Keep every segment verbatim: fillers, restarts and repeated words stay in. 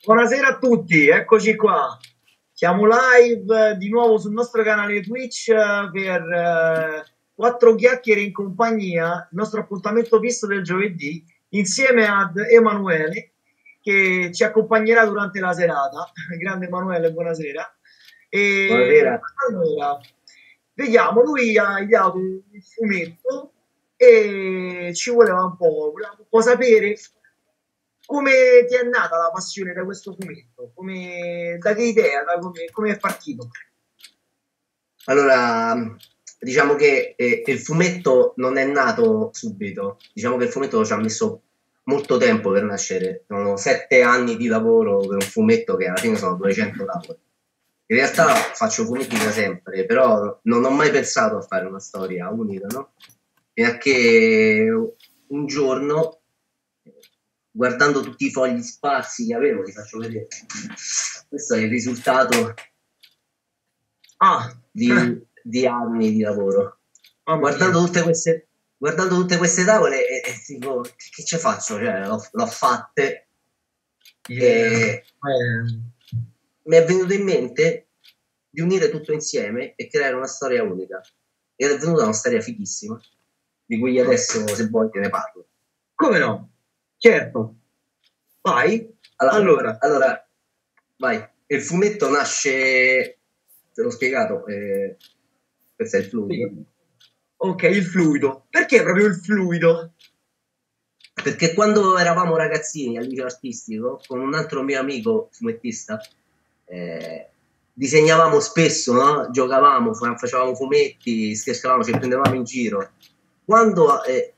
Buonasera a tutti, eccoci qua. Siamo live eh, di nuovo sul nostro canale Twitch eh, per eh, quattro chiacchiere in compagnia, il nostro appuntamento fisso del giovedì, insieme ad Emanuele che ci accompagnerà durante la serata. Grande Emanuele, buonasera. E Buonasera. allora, vediamo, lui ha ideato un fumetto e ci voleva un po', voleva un po' sapere come ti è nata la passione da questo fumetto, come, da che idea, da come, come è partito. Allora, diciamo che eh, il fumetto non è nato subito, diciamo che il fumetto ci ha messo molto tempo per nascere, sono sette anni di lavoro per un fumetto che alla fine sono duecento tavole. In realtà faccio fumetti da sempre, però non ho mai pensato a fare una storia unica, no? Fino a che un giorno, guardando tutti i fogli sparsi che avevo, ti faccio vedere, questo è il risultato Ah, di, di anni di lavoro. mamma Guardando mia. tutte queste, guardando tutte queste tavole e, e dico, che ce faccio? Cioè, l'ho, l'ho fatte Yeah. e Eh, mi è venuto in mente di unire tutto insieme e creare una storia unica. Ed è venuta una storia fighissima, di cui adesso, se vuoi, te ne parlo. come no? Certo. Vai. Allora, Allora, allora vai. Il fumetto nasce, te l'ho spiegato, eh, questo è il fluido. sì. Ok, il fluido. Perché proprio il fluido? Perché quando eravamo ragazzini al liceo artistico, con un altro mio amico fumettista, eh, disegnavamo spesso, no? Giocavamo, facevamo fumetti, scherzavamo, ci prendevamo in giro. Quando eh,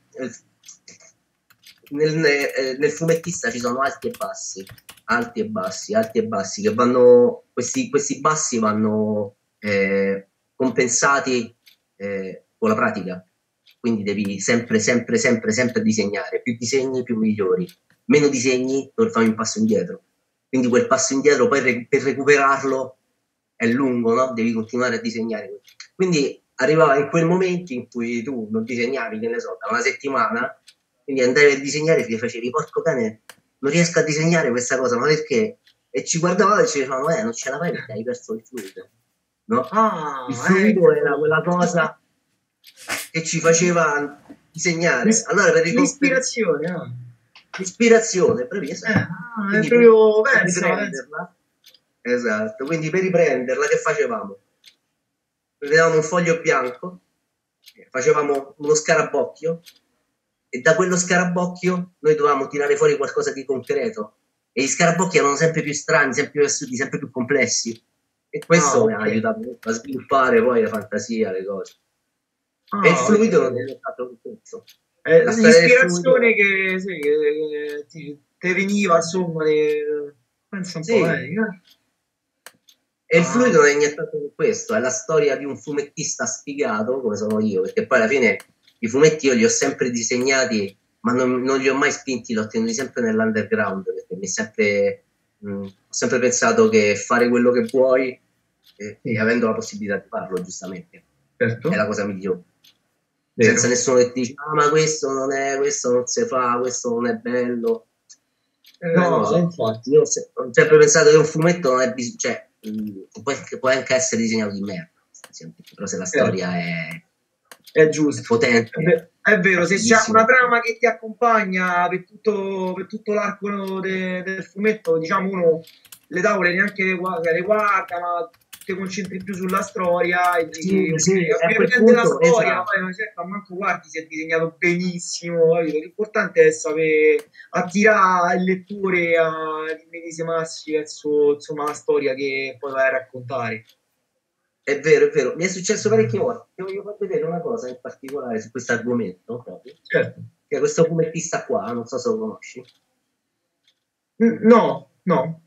nel, eh, nel fumettista ci sono alti e bassi, alti e bassi, alti e bassi, che vanno, questi, questi bassi vanno eh, compensati eh, con la pratica. Quindi devi sempre, sempre, sempre, sempre disegnare. Più disegni, più migliori. Meno disegni, non fai un passo indietro. Quindi quel passo indietro poi per recuperarlo è lungo, no? Devi continuare a disegnare. Quindi arrivava in quel momento in cui tu non disegnavi, che ne so, da una settimana, quindi andavi a disegnare e ti facevi, porco cane, non riesco a disegnare questa cosa, ma perché? E ci guardavano e ci dicevano, eh, non ce la fai perché hai perso il fluido, no? Il Ah, fluido era ecco. quella cosa che ci faceva disegnare. Allora per ricoprire L'ispirazione, no? l'ispirazione, previsa. Eh, ah, è Quindi per, proprio, per pensa, pensa. riprenderla, esatto, quindi per riprenderla che facevamo? Prendevamo un foglio bianco, facevamo uno scarabocchio e da quello scarabocchio noi dovevamo tirare fuori qualcosa di concreto e gli scarabocchi erano sempre più strani, sempre più assurdi, sempre più complessi e Ah, questo mi ha ok. aiutato a sviluppare poi la fantasia, le cose. E il Ah, ok. fluido non è stato tutto. Eh, La storia del l'ispirazione fluido, che, sì, che, che ti, te veniva, insomma, de- pensa un po', sì, vedi, eh? e il Ah, fluido non è nient'altro che questo, è la storia di un fumettista sfigato come sono io, perché poi alla fine i fumetti io li ho sempre disegnati, ma non, non li ho mai spinti, li ho tenuti sempre nell'underground, perché mi è sempre, mh, ho sempre pensato che fare quello che vuoi eh, e sì, avendo la possibilità di farlo, giustamente, è la certo, cosa migliore. Senza vero. nessuno che ti dice, ah, ma questo non è, questo non si fa, questo non è bello. Eh, non lo No, so. infatti, Io ho se- ho sempre pensato che un fumetto non è bis- cioè, mh, può, può anche essere disegnato di merda, però se la storia certo. è, È è giusto, è, potente, ve- è è vero, se c'è una fighissimo. trama che ti accompagna per tutto, per tutto l'arco de- del fumetto, diciamo uno le tavole neanche le, gua- le guarda, ma ti concentri più sulla storia e Sì, dici, ok, sì, a mi quel prende la punto, storia, esatto. poi ma certo, manco guardi se è disegnato benissimo, capito? L'importante è sapere attirare il lettore a immedesimarsi verso insomma, la storia che poi vai a raccontare. È vero, è vero. Mi è successo parecchie volte. Ti voglio far vedere una cosa in particolare su questo argomento, proprio. Certo. Che è questo fumettista qua, non so se lo conosci. N- No, no,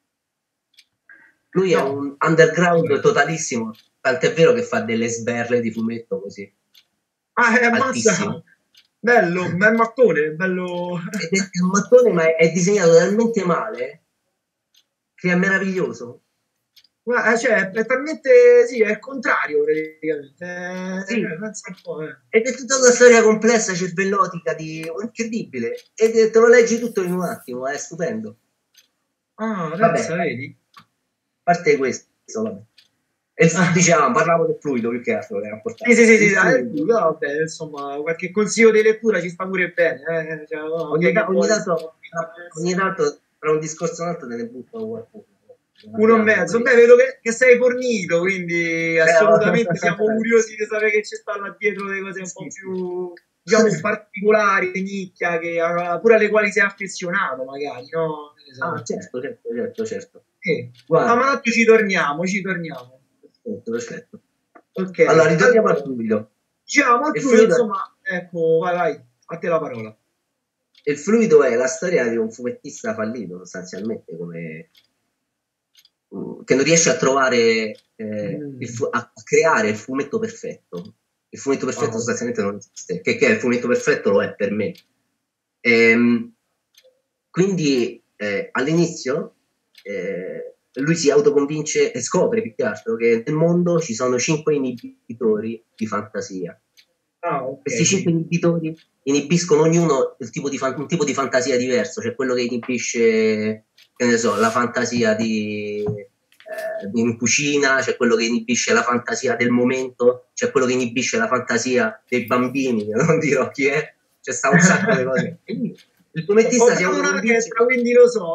Lui è no. un underground totalissimo, tant'è vero che fa delle sberle di fumetto così, Ah, è altissime. ammazza! Bello, bel mattone, bello. Ed è, è un mattone, ma è, è disegnato talmente male che è meraviglioso. Guarda, cioè, è talmente, sì, è il contrario praticamente. Sì, Eh, pensa un po', eh. ed è tutta una storia complessa, cervellotica, di... incredibile. E te lo leggi tutto in un attimo, è stupendo. Ah, Vabbè, pensa, vedi? a parte questo, vabbè. E il, Ah, diciamo, parlavo del fluido più che altro che era sì, importante. sì, sì, Il sì, dai, fluido, vabbè, insomma, qualche consiglio di lettura ci sta pure bene, eh, cioè, no, chi ogni, è che ta- ogni vuole tanto, stare- ogni tanto tra un discorso e un altro te ne butta qualcuno. Non uno e abbiamo mezzo. Beh, parecchio. vedo che, che sei fornito, quindi Eh, assolutamente siamo curiosi di sapere che ci stanno dietro delle cose un po' sì, sì. più, diciamo, particolari, di nicchia, che, ah, pure alle quali sei affezionato, magari, no? Che ne Ah, so. certo, certo, certo, certo. Eh. Ah, ma Guarda, tanto ci torniamo, ci torniamo. perfetto, perfetto. Ok, Allora, ritorniamo al allora, fluido. diciamo al Il fluido, fluido, insomma, ecco, vai, vai, a te la parola. il fluido è la storia di un fumettista fallito, sostanzialmente, come, mm, che non riesce a trovare, eh, il Mm. fu- a creare il fumetto perfetto. Il fumetto perfetto Wow. sostanzialmente non esiste. Che, che è il fumetto perfetto lo è per me. Ehm, quindi eh, all'inizio eh, lui si autoconvince e scopre più che altro che nel mondo ci sono cinque inibitori di fantasia. Ah, ok, Questi cinque sì. inibitori inibiscono ognuno il tipo di fan- un tipo di fantasia diverso, c'è quello che inibisce, che ne so, la fantasia di, eh, in cucina, c'è quello che inibisce la fantasia del momento, c'è quello che inibisce la fantasia dei bambini, non dirò chi è, c'è sta un sacco di cose. E quindi il Ho fumettista si già autoconvince un'orchestra, quindi lo so.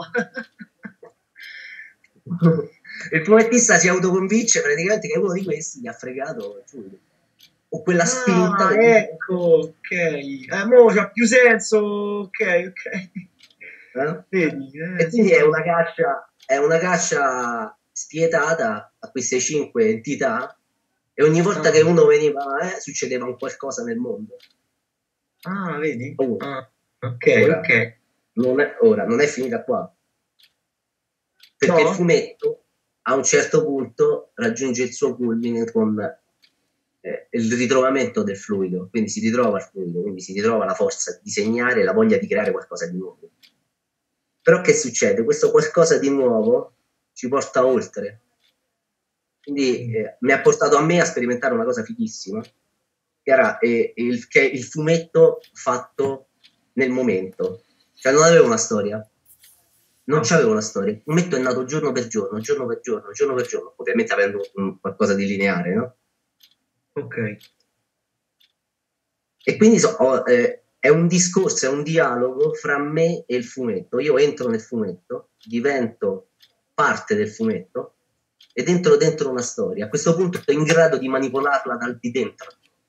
il fumettista si autoconvince praticamente che uno di questi gli ha fregato il fluido. O quella spinta Ah, che dice, ecco, ok. Eh, mo c'ha più senso, ok, ok. eh? Vedi, eh, E sì, quindi è sì. una caccia, è una caccia spietata a queste cinque entità e ogni volta che Ah, uno veniva, eh, succedeva un qualcosa nel mondo. ah, vedi? Ora, Ah, ok, ok. ora, non è, ora, non è finita qua, perché il No? fumetto a un certo punto raggiunge il suo culmine con eh, il ritrovamento del fluido, quindi si ritrova il fluido, quindi si ritrova la forza di disegnare e la voglia di creare qualcosa di nuovo. Però che succede? Questo qualcosa di nuovo ci porta oltre. Quindi Mm. eh, mi ha portato a me a sperimentare una cosa fighissima, che era eh, il, che il fumetto fatto nel momento. Cioè non avevo una storia, non Ah, c'avevo una storia. Il fumetto è nato giorno per giorno, giorno per giorno, giorno per giorno, ovviamente avendo un, qualcosa di lineare, no? ok. E quindi so, ho, eh, è un discorso, è un dialogo fra me e il fumetto. Io entro nel fumetto, divento parte del fumetto ed entro dentro una storia. A questo punto sono in grado di manipolarla dal di dentro.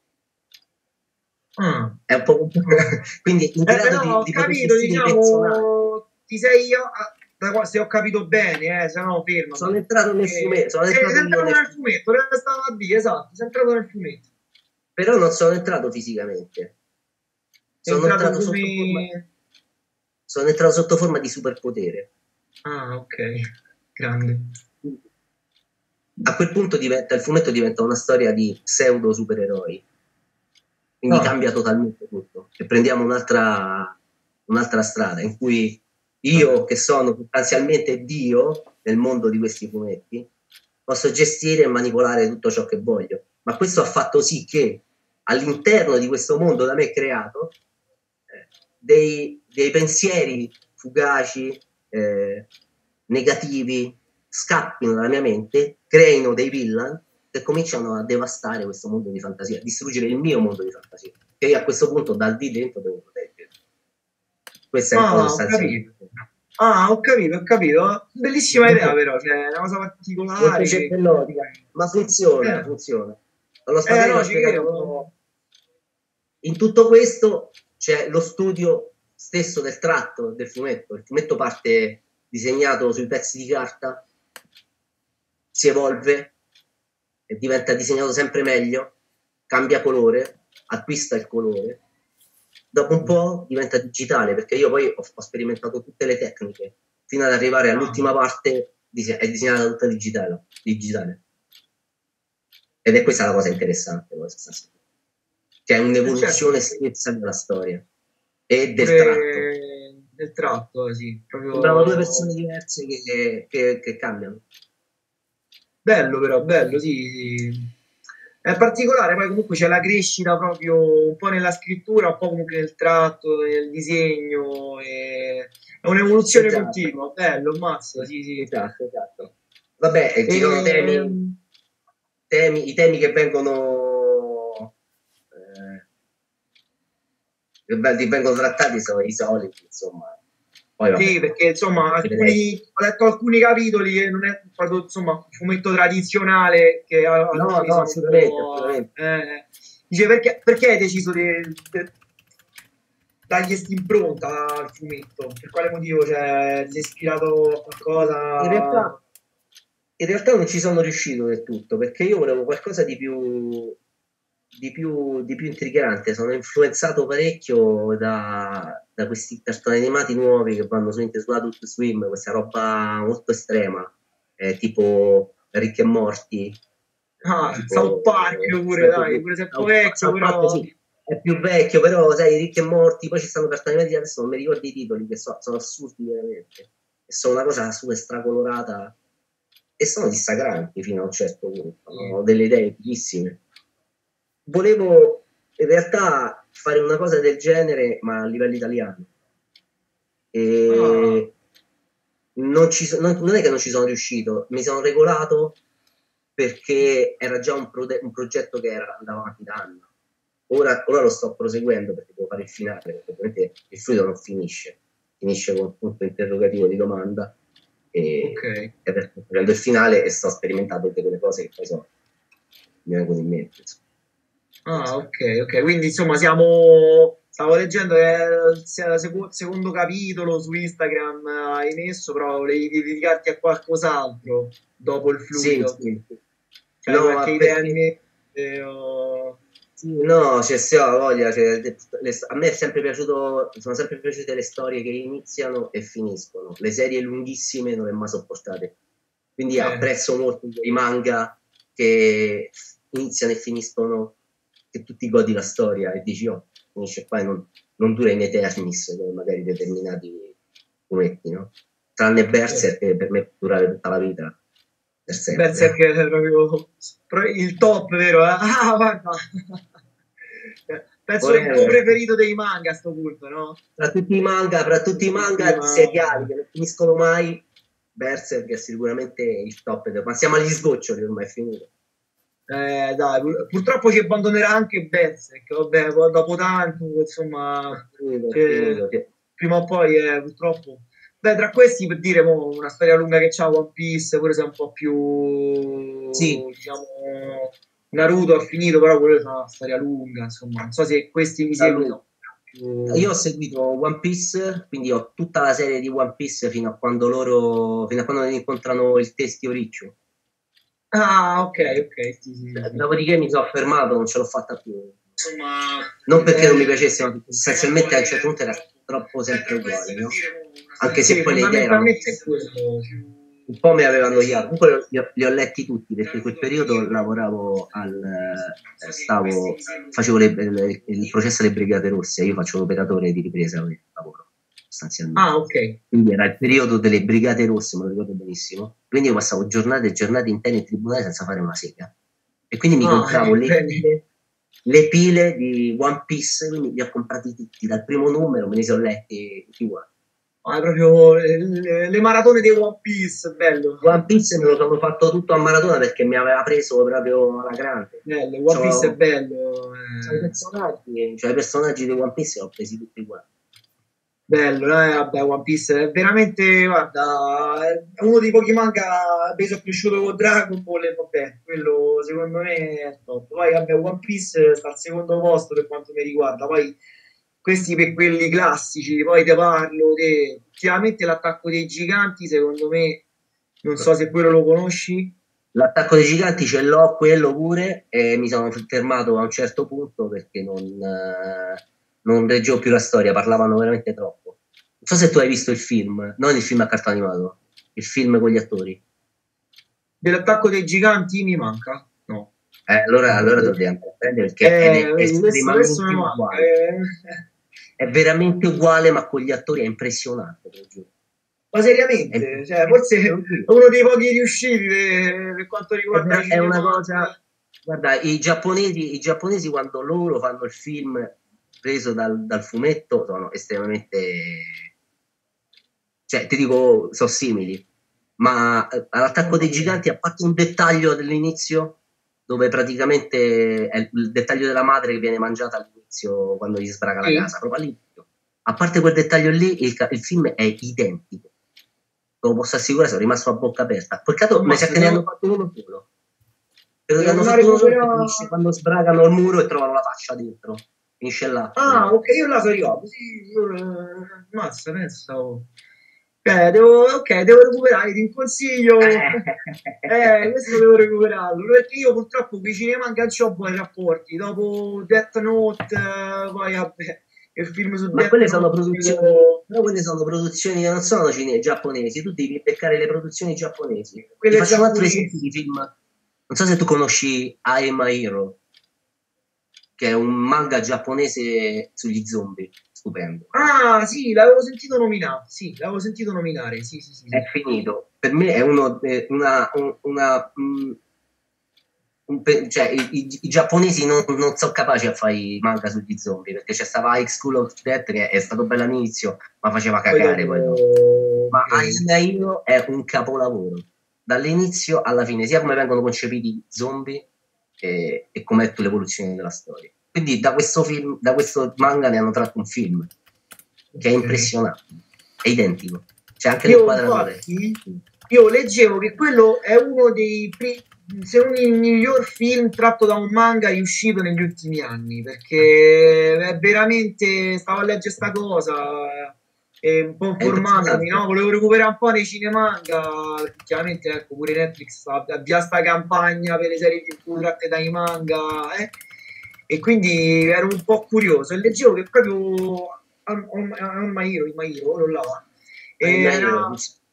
Ah, È un po' ah. quindi in Eh, grado no, di, ho di poter capito, gestire i personaggi. diciamo, ti sei io, ah, da qua- se ho capito bene, eh, se no Sono fermami. entrato nel Eh, fumetto, sono sei, sei entrato io entrato nel nel fumetto, fumetto, stavo a dire, esatto, sei entrato nel fumetto. però non sono entrato fisicamente. Sei Sono entrato entrato sotto forma, come... sono entrato sotto forma di superpotere. Ah, ok, grande. A quel punto diventa, il fumetto diventa una storia di pseudo supereroi, quindi Ah, cambia totalmente tutto e prendiamo un'altra, un'altra strada in cui ah, io, che sono sostanzialmente Dio nel mondo di questi fumetti, posso gestire e manipolare tutto ciò che voglio. Ma questo ha fatto sì che all'interno di questo mondo da me creato, eh, dei, dei pensieri fugaci, eh, negativi, scappino dalla mia mente, creino dei villain che cominciano a devastare questo mondo di fantasia, a distruggere il mio mondo di fantasia, che io a questo punto dal di dentro devo proteggere. Questa è un po' ah, ho capito. sostanzialmente. Ah, ho capito, ho capito. Bellissima idea però, cioè, è una cosa Molto particolare che cervellotica, comunque... ma funziona, Eh, funziona. Lo eh, Stadelli no, ha ci spiegato credo. proprio. In tutto questo c'è lo studio stesso del tratto del fumetto. Il fumetto parte disegnato sui pezzi di carta, si evolve e diventa disegnato sempre meglio, cambia colore, acquista il colore. Dopo un po' diventa digitale, perché io poi ho, ho sperimentato tutte le tecniche fino ad arrivare Ah, all'ultima parte, è disegnata tutta digitale, digitale. Ed è questa la cosa interessante, che è eh, certo, un'evoluzione stessa della storia e del tratto. pure del tratto, sì, Sembrano due proprio persone diverse che, che, che cambiano. bello però, bello, sì, sì. È particolare, poi comunque c'è la crescita proprio un po' nella scrittura, un po' comunque nel tratto, nel disegno. E... È un'evoluzione Esatto. continua, bello, mazza, sì, sì. Esatto, esatto. Vabbè, ci sono E... temi, temi, i temi che vengono eh, che vengono trattati sono i soliti, insomma. Poi, vabbè, sì, perché insomma alcuni, ho letto alcuni capitoli e non è proprio insomma un fumetto tradizionale che alcuni no, no, sono assolutamente, un po'... assolutamente. Eh, dice perché, perché hai deciso di, di dargli impronta al fumetto? Per quale motivo? Cioè, ti sei ispirato a qualcosa? In realtà, in realtà non ci sono riuscito del tutto, perché io volevo qualcosa di più, di più, di più intrigante. Sono influenzato parecchio da, da questi cartoni animati nuovi che vanno su, su Adult Swim, questa roba molto estrema, eh, tipo Rick e Morty, Ah, tipo South Park pure, dai, pure se è un po' vecchio, South Park, però... sì, è più vecchio, però sai, Rick e Morty, poi ci stanno cartoni animati adesso non mi ricordo i titoli, che so, sono assurdi veramente, e sono una cosa super stracolorata e sono dissacranti fino a un certo punto, ho delle idee bellissime. Volevo in realtà fare una cosa del genere, ma a livello italiano. E Ah. non, ci, non, non è che non ci sono riuscito, mi sono regolato perché era già un, pro, un progetto che era andato avanti da anni. Ora, ora lo sto proseguendo perché devo fare il finale, perché ovviamente il fluido non finisce, finisce con un punto interrogativo di domanda e, Okay. e adesso sto facendo il finale e sto sperimentando tutte quelle cose che poi so, mi vengono in mente. Insomma. Ah, ok, ok. Quindi insomma siamo... Stavo leggendo che il sec- secondo capitolo su Instagram hai messo, però volevi dedicarti a qualcos'altro dopo il Sì, fluido. sì. Cioè, hai No, qualche ma idea in perché mente? O... sì, no, c'è sì, ho voglia, cioè, le, a me è sempre piaciuto, sono sempre piaciute le storie che iniziano e finiscono. Le serie lunghissime non le ho mai sopportate. Quindi Eh, apprezzo molto i manga che iniziano e finiscono, che tu ti godi la storia e dici, oh, finisce qua e non, non dura in eternis, come magari determinati fumetti, no? Tranne Berserk, che per me può durare tutta la vita, per Berserk sempre. è proprio il top, vero? Ah, guarda. Penso il tuo Forever. preferito dei manga a sto punto, no? Tra tutti i manga, tra tutti i manga seriali che non finiscono mai, Berserk è sicuramente il top, ma siamo agli sgoccioli ormai, è finito. Eh, dai, pur- purtroppo ci abbandonerà anche Berserk, vabbè, poi dopo tanto, È insomma, finito, è cioè, finito, sì. prima o poi, eh, purtroppo. Beh, tra questi, per dire, mo, una storia lunga che c'ha One Piece, pure se è un po' Sì, più, diciamo, Naruto ha finito, però pure è una storia lunga, insomma, non so se questi mi segui, allora, no, più... io ho seguito One Piece, quindi ho tutta la serie di One Piece fino a quando loro, fino a quando incontrano il Testio Riccio. Ah, ok, ok, sì, sì, sì, sì. Dopodiché mi sono fermato, non ce l'ho fatta più. Insomma, Non perché non mi eh, piacesse, ma perché sostanzialmente a un certo punto era troppo sempre uguale, no? Anche se sì, poi le idee erano fondamentalmente è quello. un po' mi avevano annoiato. Comunque li ho, li ho letti tutti perché in quel periodo lavoravo al eh, stavo facevo le, le, il processo alle Brigate Rosse, io faccio l'operatore di ripresa per lavoro sostanzialmente. Ah, ok. Quindi era il periodo delle Brigate Rosse, me lo ricordo benissimo. Quindi io passavo giornate e giornate intere in tribunale senza fare una sega. E quindi mi Ah, compravo eh, le pile, le pile di One Piece, quindi li ho comprati tutti dal primo numero, me li sono letti tutti quanti. ah, è proprio le, le maratone di One Piece, bello. One Piece me lo sono fatto tutto a maratona perché mi aveva preso proprio alla grande. Bello, One Piece è C'ho, bello. c'ho i Eh. personaggi, c'ho i personaggi di One Piece e ho presi tutti quanti. Bello, eh? Vabbè, One Piece è veramente, guarda, è uno dei pochi manga che sono cresciuto con Dragon Ball e vabbè, quello secondo me è top. Poi vabbè, One Piece sta al secondo posto per quanto mi riguarda, poi questi per quelli classici, poi te parlo di ultimamente l'attacco dei giganti, secondo me, non so se quello lo conosci. L'attacco dei giganti ce l'ho, quello pure, e mi sono fermato a un certo punto perché non, eh, non reggevo più la storia, parlavano veramente troppo. Non so se tu hai visto il film, non il film a cartone animato, il film con gli attori. Dell'attacco dei giganti mi manca? No. Eh, allora, allora dovrei andare a prendere perché ed Eh, è vedi, questo, questo mi estremamente manca. uguale. Eh. È veramente uguale, ma con gli attori è impressionante, te lo giuro. Ma È, seriamente, cioè, forse è uno dei pochi riusciti per, per quanto è, riguarda vera- i è una cinema. cosa. Guarda, i giapponesi, i giapponesi quando loro fanno il film preso dal, dal fumetto sono estremamente cioè ti dico, sono simili, ma eh, all'attacco dei giganti, a parte un dettaglio dell'inizio, dove praticamente è il dettaglio della madre che viene mangiata all'inizio quando gli sbraga la Sì. casa, proprio all'inizio. A parte quel dettaglio lì, il, il film è identico. Lo posso assicurare, sono rimasto a bocca aperta. Peccato, mi sa Ammazza, che ne hanno devo, fatto uno solo. Credo che devo hanno tornare a fatto uno solo che finisce recuperare. quando sbragano il muro e trovano la faccia dentro. Finisce là. Ah, Eh. ok, io là sono arrivato. Sì, io, eh, mazza, pensavo. Eh, devo, ok, devo recuperare, ti consiglio. Eh, questo devo recuperarlo. Perché io purtroppo con i cinemanga non ho buoni rapporti. Dopo Death Note, eh, poi vabbè, il film su Ma Death quelle sono Note, produzioni, quello- però quelle sono produzioni che non sono cine- giapponesi, tu devi beccare le produzioni giapponesi. Ti quelle faccio un altro esempio giapponesi. di film. Non so se tu conosci I Am a Hero, che è un manga giapponese sugli zombie, stupendo. Ah, sì, l'avevo sentito nominare. Sì, l'avevo sentito nominare. Sì, sì, sì, È sì. finito. Per me è uno, eh, una, un- una, mm, un pe- cioè, i, i- i giapponesi non, non sono capaci a fare i manga sugli zombie, perché c'è stata High School of Death che è stato bello all'inizio, ma faceva Poi cagare poi dopo. dopo, Ma ok. Alien Hero è un capolavoro dall'inizio alla fine, sia come vengono concepiti i zombie e, e com'è l'evoluzione della storia. Quindi da questo film, da questo manga ne hanno tratto un film che è Ok. impressionante, è identico, c'è anche Io l'inquadratura. infatti, io leggevo che quello è uno dei, pri- se non il miglior film tratto da un manga riuscito negli ultimi anni, perché è veramente, stavo a leggere sta cosa, e un po' È informandomi, no? impressionante. Volevo recuperare un po' nei cinemanga, perché chiaramente ecco, pure Netflix ha avvia sta campagna per le serie T V tratte dai manga, eh? E quindi ero un po' curioso e leggevo che proprio Al, al, al Mairo, il Mairo, quello là, Alien era, Hero,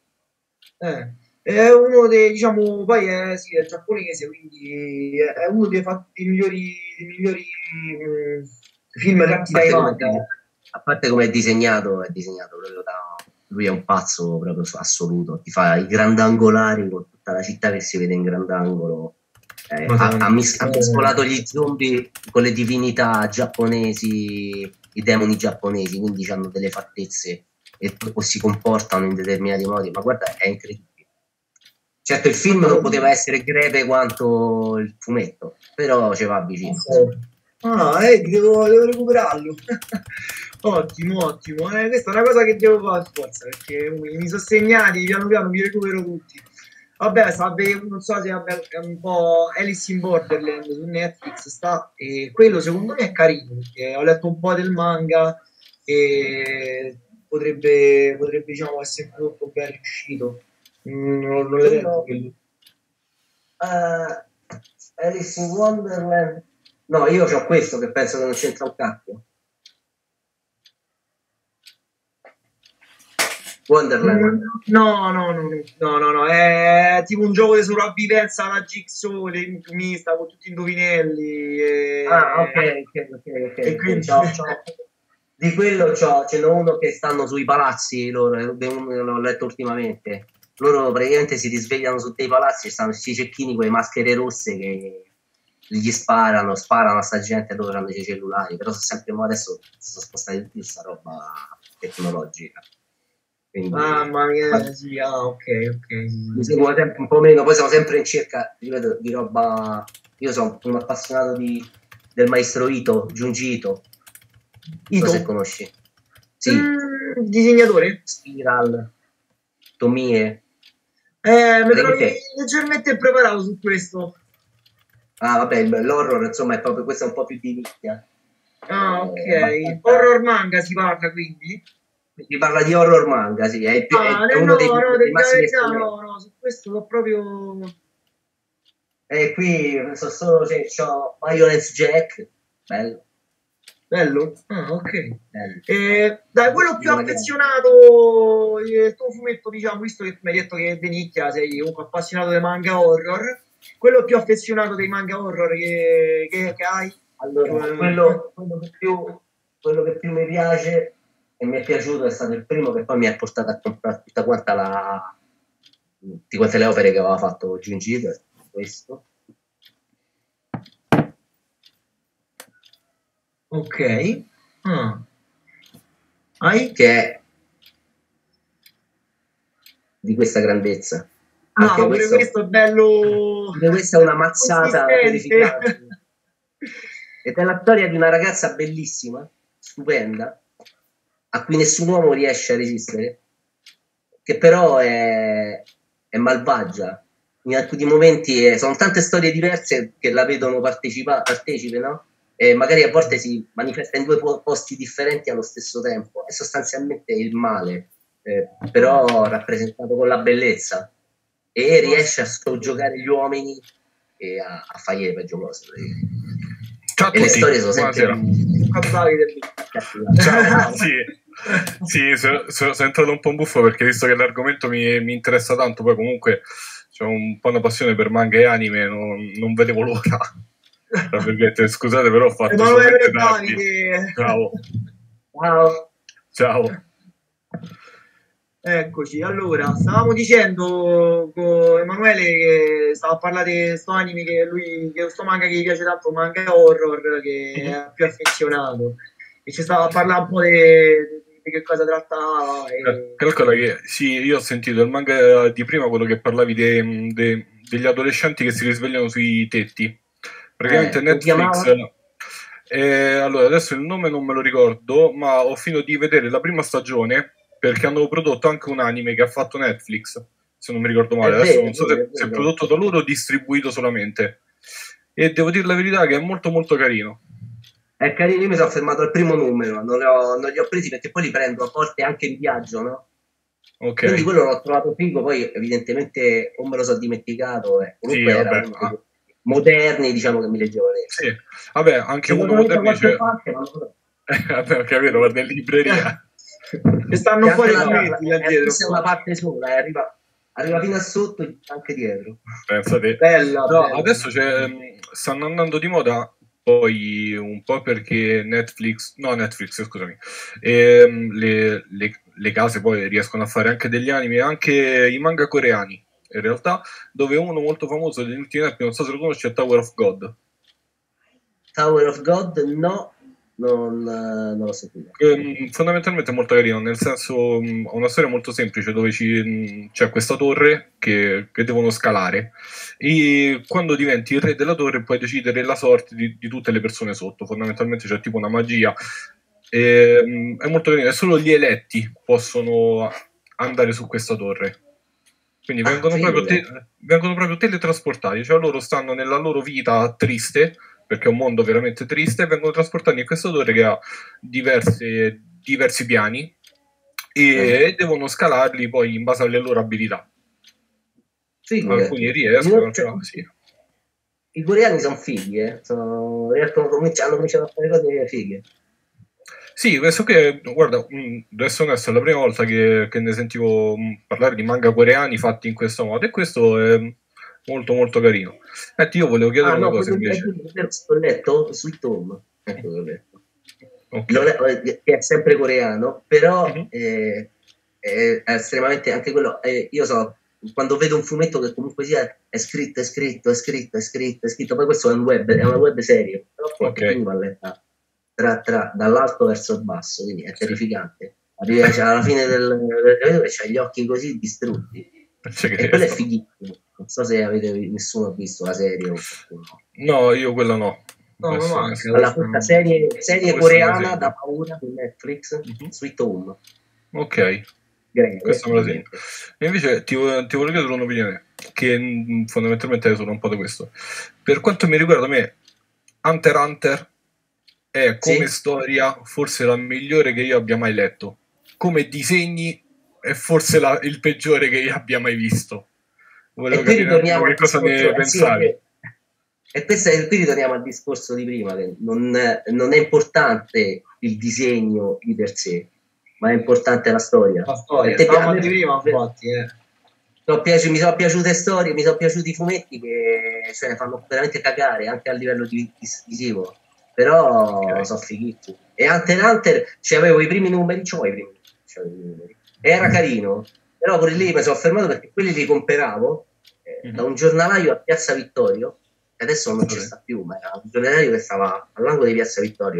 eh, è uno dei, diciamo, poi è, sì, è giapponese, quindi è uno dei, fatti, dei migliori, dei migliori mh, film a tratti dai parte come è, manga. dise- a parte come è disegnato, è disegnato proprio da... Lui è un pazzo proprio assoluto, ti fa i grandangolari con tutta la città che si vede in grandangolo. Eh, ha, Madonna. ha mis- ha Eh, mescolato gli zombie con le divinità giapponesi, i demoni giapponesi, quindi hanno delle fattezze e, o si comportano in determinati modi, ma guarda, è incredibile. Certo, il film non poteva essere greve quanto il fumetto, però ci va vicino. Ah, eh, devo, devo recuperarlo. Ottimo, ottimo. Eh, questa è una cosa che devo fare a forza perché mi sono segnati, piano piano mi recupero tutti. Vabbè, sape, non so se vabbè, è un po' Alice in Borderland su Netflix sta e quello secondo me è carino perché ho letto un po' del manga e potrebbe, potrebbe diciamo essere molto ben riuscito. Mm, non, non l'hai letto Quello, quello. uh, Alice in Wonderland. No, io ho questo che penso che non c'entra un cacchio. Wonderland. Mm, No, no, no, no, no, no, no, è tipo un gioco di sopravvivenza alla Jigsaw, dei mi stavo tutti indovinelli Ah, ok, e, ok, ok, ok, e ok. quindi C'ho, c'ho- Di quello c'ho, ce n'è uno che stanno sui palazzi, loro, eh, uno l'ho letto ultimamente. Loro praticamente si risvegliano su dei palazzi e stanno questi cecchini con le maschere rosse che gli sparano, sparano a sta gente dove hanno i cellulari, però sono sempre, mo adesso si sono spostati tutti su sta roba tecnologica. Quindi mamma ma- mia, sì, ah, ok, ok, mi sì, seguono sempre un po' meno, poi siamo sempre in cerca, ripeto, di roba. Io sono un appassionato di, del maestro Ito, Junji Ito, non so Ito, se conosci. Sì, mm, disegnatore? Spiral, Tomie, Eh, mi trovi praticamente. leggermente impreparato su questo. Ah, vabbè, il- l'horror, insomma, è proprio, questo è un po' più di nicchia. Ah, ok, È abbastanza. horror manga si parla quindi? Si parla di horror manga, sì, è, il più- è- Ah, è ne- uno no, dei, no, dei devi dire la massimi verità, esponenti. no, no, su questo l'ho proprio. E qui so solo, cioè, c'ho Violence Jack, bello, Bello? Ah, ok. bello. Eh, dai, quello Di più una chiave. affezionato, eh, il tuo fumetto, diciamo, visto che mi hai detto che è di nicchia, sei comunque appassionato dei manga horror, quello più affezionato dei manga horror che, che, che hai? Allora, Eh, quello, quello che più, quello che più mi piace e mi è piaciuto è stato il primo che poi mi ha portato a comprare tutta quanta la di quante le opere che aveva fatto Junji Ito, questo, ok. Ah. Hai? che è di questa grandezza. Ah, Anche pure questo, questo è bello. questa è una mazzata consistente. verificata. Ed è la storia di una ragazza bellissima, stupenda, a cui nessun uomo riesce a resistere, che però è, è malvagia. In alcuni momenti eh, sono tante storie diverse che la vedono partecipa- partecipe, no? E magari a volte si manifesta in due po- posti differenti allo stesso tempo. È sostanzialmente il male, eh, però rappresentato con la bellezza, e riesce a soggiogare gli uomini e a, a fargli le peggio cose. Ciao a E le tutti, storie sono sempre buonasera. Ciao, sì, sì sono, sono entrato un po' in buffo perché visto che l'argomento mi, mi interessa tanto, poi comunque c'ho un po' una passione per manga e anime, non, non vedevo l'ora. Scusate, però ho fatto solamente tardi. Ciao. Ciao. Ciao. Eccoci, allora, stavamo dicendo con Emanuele che stava a parlare di questo anime che lui, che questo manga che gli piace tanto, un manga horror, che mm-hmm. è più affezionato, e ci stava a parlare un po' di, di che cosa trattava. E... Calcola che sì, io ho sentito il manga di prima, quello che parlavi de, de, degli adolescenti che si risvegliano sui tetti. Praticamente eh, Netflix... Eh, allora, adesso il nome non me lo ricordo, ma ho finito di vedere la prima stagione, perché hanno prodotto anche un anime che ha fatto Netflix, se non mi ricordo male. È Adesso vero, non so se, se è prodotto da loro o distribuito solamente. E devo dire la verità che è molto molto carino. È carino, io mi sono fermato al primo numero, non li ho, non li ho presi perché poi li prendo a volte anche in viaggio, no? Okay. Quindi quello l'ho trovato figo, poi evidentemente o me lo sono dimenticato, eh. Comunque sì, era vabbè, uno ah. moderni, diciamo, che mi leggevo adesso. Sì, vabbè, anche uno moderno c'è... Parte, ma non... Vabbè, ho capito, guarda in libreria. Che stanno fuori la metti là dietro. Questa è una parte sola, eh, arriva, arriva fino a sotto e anche dietro. Pensate. Bella, no, bella. Adesso c'è, stanno andando di moda, poi un po' perché Netflix, no Netflix, scusami, ehm, le, le, le case poi riescono a fare anche degli anime, anche i manga coreani, in realtà, dove uno molto famoso degli ultimi tempi, non so se lo conosci, è Tower of God. Tower of God, no. Non, non lo so più. Eh, fondamentalmente è molto carino, nel senso mh, ha una storia molto semplice dove ci, mh, c'è questa torre che, che devono scalare e quando diventi il re della torre puoi decidere la sorte di, di tutte le persone sotto. Fondamentalmente c'è tipo una magia e, mh, è molto carino, e solo gli eletti possono andare su questa torre, quindi vengono, ah, proprio, te- vengono proprio teletrasportati, cioè loro stanno nella loro vita triste, perché è un mondo veramente triste, e vengono trasportati in questa torre che ha diverse, diversi piani e eh. devono scalarli poi in base alle loro abilità. Sì, alcuni riescono, cioè, sì. I coreani sono fighi, eh? sono, riescono, hanno cominciato a fare cose fighe. Sì, questo che, guarda, adesso onesto, è la prima volta che, che ne sentivo parlare di manga coreani fatti in questo modo, e questo è molto molto carino. Senti, io volevo chiedere ah, una no, cosa invece. Ho letto Sweet Home, ecco che ho letto. Okay. Che è sempre coreano, però uh-huh. è, è estremamente, anche quello, è, io so, quando vedo un fumetto che comunque sia è scritto, è scritto, è scritto, è scritto, è scritto, poi questo è un web, è una web serie, però poi okay. quindi va letta tra, tra, dall'alto verso il basso, quindi è terrificante. Arriva, cioè, alla fine del capitolo c'ha gli occhi così distrutti. E quello è fighissimo. Non so se avete nessuno ha visto la serie o no, io quello no. No, no, no. Allora, questa serie, serie coreana da paura su Netflix, uh-huh. Sweet Home. Ok. Greve, questo me lo segno. E invece ti, ti volevo chiedere un'opinione che mh, fondamentalmente è solo un po' di questo. Per quanto mi riguarda, a me Hunter x Hunter è come sì? storia forse la migliore che io abbia mai letto. Come disegni è forse la, il peggiore che io abbia mai visto. Volevo e qui ritorniamo che cosa ne eh, pensavi. Sì, e questo è, qui ritorniamo al discorso di prima, che non, non è importante il disegno di per sé, ma è importante la storia. La storia, stavamo di prima, infatti, eh. Mi, piace, mi sono piaciute storie, mi sono piaciuti i fumetti che cioè, fanno veramente cagare, anche a livello di, di, visivo, però okay. sono fighissimi. E Hunter x Hunter, cioè, avevo i primi numeri, c'ho i primi, c'ho i primi numeri, era carino, però pure lì mi sono fermato perché quelli li comperavo eh, mm-hmm. da un giornalaio a Piazza Vittorio, che adesso non okay. ci sta più, ma era un giornalaio che stava all'angolo di Piazza Vittorio,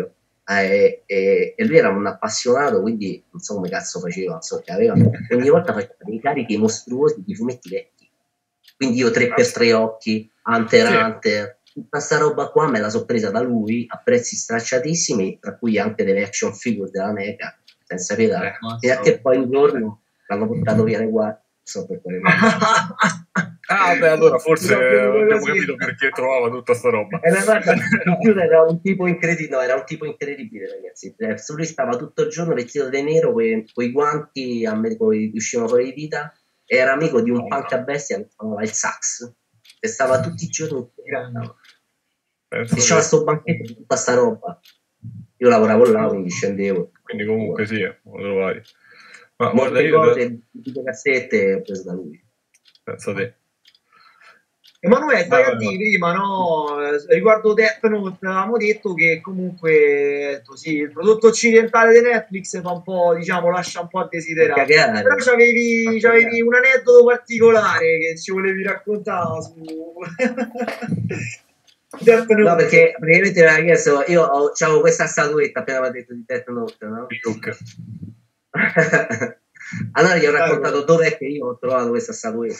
eh, e, e lui era un appassionato, quindi non so come cazzo faceva, non so che aveva, ogni volta faceva dei carichi mostruosi di fumetti vecchi. Quindi io tre per tre occhi, Hunter Sì. Hunter, tutta sta roba qua me la so presa da lui a prezzi stracciatissimi, tra cui anche delle action figure della Mega, senza pietà. Eh, E a che poi un giorno l'hanno portato via le guardie, non so per quale motivo. Ah, beh, allora forse L'ho bevuto abbiamo così. capito perché trovava tutta sta roba. E la guarda, in più era un tipo incredibile, no, era un tipo incredibile, ragazzi. Eh, Lui stava tutto il giorno vestito di nero, con i guanti, a me coi- che uscivano fuori di dita, e era amico di un Oh, punk no. a bestia che suonava il sax, e stava tutti i giorni Grande. Penso e c'era che- sto banchetto di tutta sta roba. Io lavoravo là, quindi scendevo. Quindi comunque sì, lo trovavi. Ma guarda, Molte io cose, di cassette, ho preso da lui. penso te. Emanuele, stai Vai, a vai, dire vai. prima, no? eh, Riguardo Death Note, avevamo detto che comunque sì, il prodotto occidentale di Netflix fa un po', diciamo, lascia un po' a Ma desiderare. cagare. Però c'avevi, Ma c'avevi cagare. un aneddoto particolare che ci volevi raccontare su Death Note. No, perché praticamente mi aveva chiesto, io ho, c'avevo questa statuetta appena mi ha detto di Death Note, no? Il look. Allora gli ho raccontato dov'è che io ho trovato questa statuetta.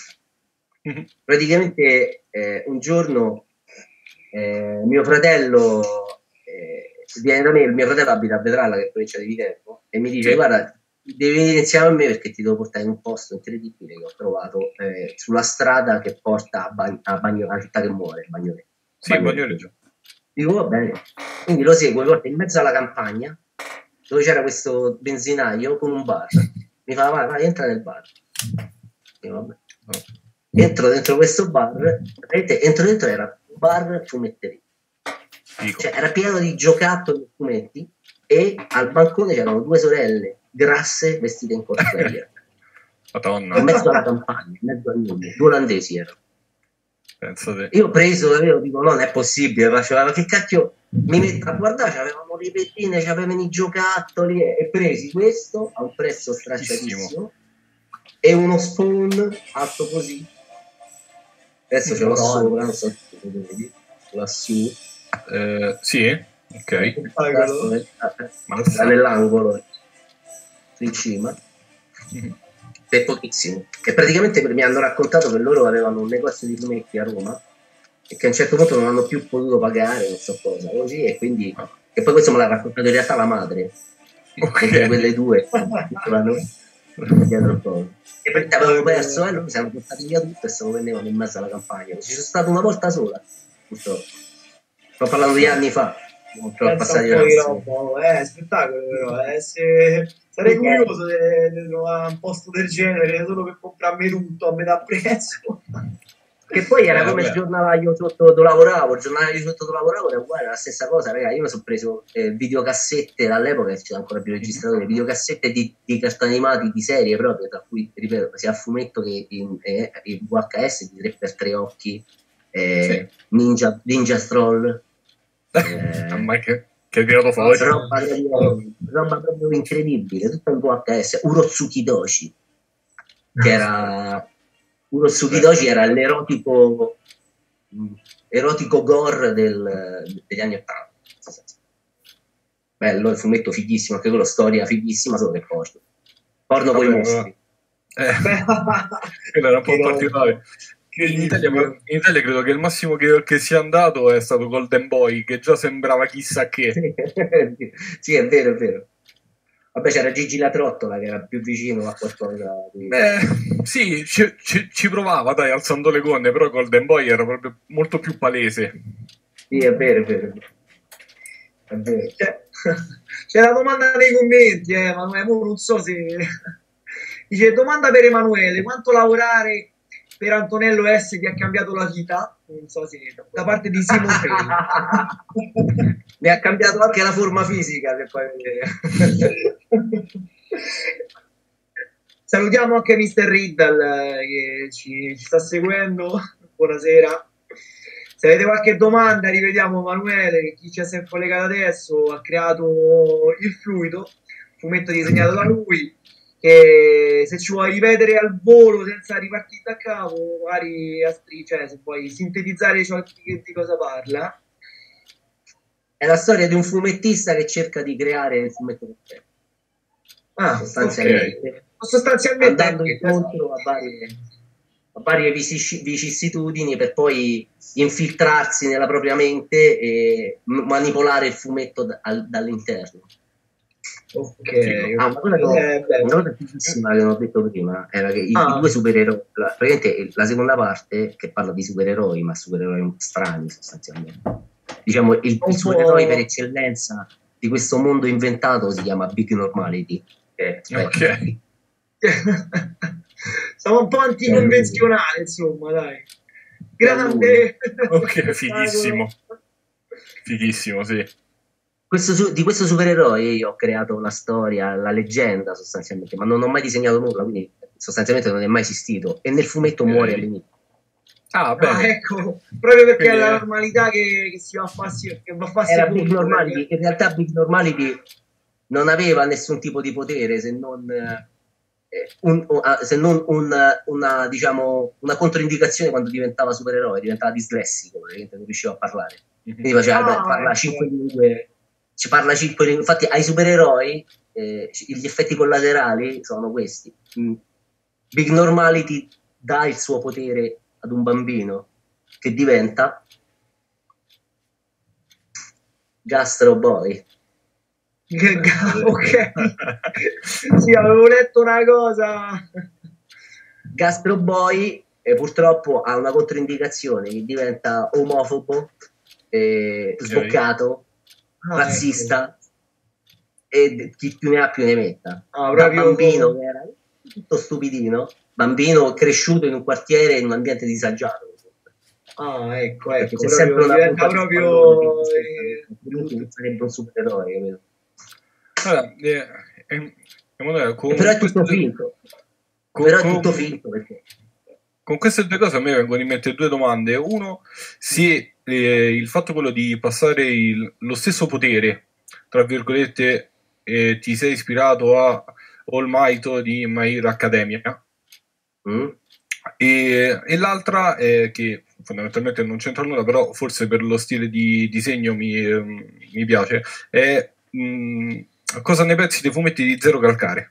Praticamente eh, un giorno eh, mio fratello eh, viene da me, il mio fratello abita a Vetralla, che è in provincia di Viterbo, e mi dice: Sì. guarda, devi venire insieme a me perché ti devo portare in un posto incredibile che ho trovato eh, sulla strada che porta a, Bagn- a, Bagno- a Città che muore, Bagnoletto. Sì, Bagnoregio. Dico, va bene. Quindi lo seguo, mi porta in mezzo alla campagna dove c'era questo benzinaio con un bar. Mi fa, vai, vai, entra nel bar. Dico, vabbè. Entro dentro questo bar, vedete, entro dentro era un bar fumetteria. Dico. Cioè, era pieno di giocattoli e fumetti, e al bancone c'erano due sorelle grasse vestite in cosplayer. Madonna, In mezzo alla campagna, in mezzo al nulla, due olandesi erano. penso te. Io ho preso, io dico, non è possibile, facevo, ma che cacchio, mi metto a guardare, avevamo le pedine, c'avevano i giocattoli, e, e presi questo a un prezzo stracciatissimo e uno spawn alto così. Adesso ce l'ho Madonna. sopra, non so se lo vedi, lassù. Eh, sì, ok. Ma Sta nell'angolo, su in cima, per pochissimo. E praticamente mi hanno raccontato che loro avevano un negozio di fumetti a Roma e che a un certo punto non hanno più potuto pagare, non so cosa, così, e quindi... E poi questo me l'ha raccontato in realtà la madre, mentre Ok. quelle due vanno dietro poi. E perché avevano perso, e loro si erano portati via tutto e se lo vendevano in mezzo alla campagna. Ci sono stato una volta sola, purtroppo. Sto parlando di anni fa. Non Pensa passati un po' di anni. roba, eh, spettacolo però, eh, se... sarei curioso di trovare un posto del genere solo per comprarmi tutto a metà prezzo. Che poi era Eh, come il vabbè. giornalaio sotto dove lavoravo, il giornalaio sotto dove lavoravo era uguale, la stessa cosa, raga. Io mi sono preso eh, videocassette all'epoca, c'era ancora più registratore, videocassette di, di cartoni animati di serie proprio, tra cui, ripeto, sia a fumetto che in, eh, in V H S di tre per tre occhi, eh, Ninja, Ninja Stroll, eh, Ma che, che hai tirato fuori? roba, proprio, roba proprio incredibile, tutto in V H S. Urotsukidoshi, che era Urotsukidoshi era l'erotico mh, erotico gore del, degli anni ottanta. Bello, il fumetto fighissimo, anche quello, storia fighissimo, solo che porno. Porno con i Vabbè, mostri. Eh, quello era un po' Che roba. particolare. In Italia, in Italia credo che il massimo che, che sia andato è stato Golden Boy, che già sembrava chissà che. Sì, è vero, è vero. Vabbè, c'era Gigi La Trottola che era più vicino a qualcosa di... Beh, sì, ci, ci- ci provava, dai, alzando le gonne, però Golden Boy era proprio molto più palese. Sì, è vero, è vero. È vero. C'è, c'è la domanda nei commenti, eh, Emanuele, mo non so se... Dice, domanda per Emanuele, quanto lavorare per Antonello S ti ha cambiato la vita? Non so se... Da parte di Simo Frey. Mi ha cambiato anche la forma fisica, se poi... Salutiamo anche mister Riddle eh, che ci, ci sta seguendo. Buonasera. Se avete qualche domanda, rivediamo Emanuele, chi ci si è collegato adesso, ha creato il fluido, fumetto disegnato da lui, che se ci vuoi ripetere al volo senza ripartire da capo, magari astri, cioè se puoi sintetizzare ciò di, di cosa parla. è la storia di un fumettista che cerca di creare il fumetto perfetto. Ah, sostanzialmente, okay. Sostanzialmente andando incontro a varie, a varie vicissitudini per poi infiltrarsi nella propria mente e manipolare il fumetto da, al, dall'interno. Ok, ah, una cosa, che ho, eh, una cosa fighissima che non ho detto prima era che i, ah. i due supereroi, la, praticamente la seconda parte che parla di supereroi, ma supereroi strani sostanzialmente, diciamo il, il supereroe per eccellenza di questo mondo inventato si chiama Big Normality. Eh, ok. Siamo un po' anticonvenzionale, insomma, dai. Grande. Ok, fighissimo. Fighissimo, sì. Questo, di questo supereroe io ho creato la storia, la leggenda sostanzialmente, ma non ho mai disegnato nulla, quindi sostanzialmente non è mai esistito. E nel fumetto okay. muore all'inizio. Ah, beh. Ah, ecco, proprio perché è la normalità che, che si va a farsi, che va a farsi era Big Normality, in realtà Big Normality non aveva nessun tipo di potere se non, eh, un, se non un, una, diciamo, una controindicazione quando diventava supereroe, diventava dislessico, praticamente non riusciva a parlare. Quindi faceva ah, parla cinque lingue, ci parla cinque lingue. Infatti ai supereroi eh, gli effetti collaterali sono questi. Big Normality dà il suo potere ad un bambino che diventa Gastro Boy. Ok, sì, avevo letto una cosa. Gastro Boy eh, purtroppo ha una controindicazione che diventa omofobo, eh, okay. sboccato, ah, razzista ecco. E chi più ne ha più ne metta. Ah, da proprio... bambino che era tutto stupidino, bambino cresciuto in un quartiere in un ambiente disagiato. Ah, ecco, ecco, c'è sempre una diventa proprio eh, sarebbe un supereroe, capito? Allora, eh, eh, Emanuele, con però è tutto queste, finto. Con, però è con, tutto finto perché con queste due cose a me vengono in mente due domande. Uno, se eh, il fatto quello di passare il, lo stesso potere, tra virgolette, eh, ti sei ispirato a All Might di My Hero Academia. Mm. E, e l'altra è che fondamentalmente non c'entra nulla, però forse per lo stile di disegno mi, eh, mi piace, è mh, cosa ne pensi dei fumetti di Zero Calcare?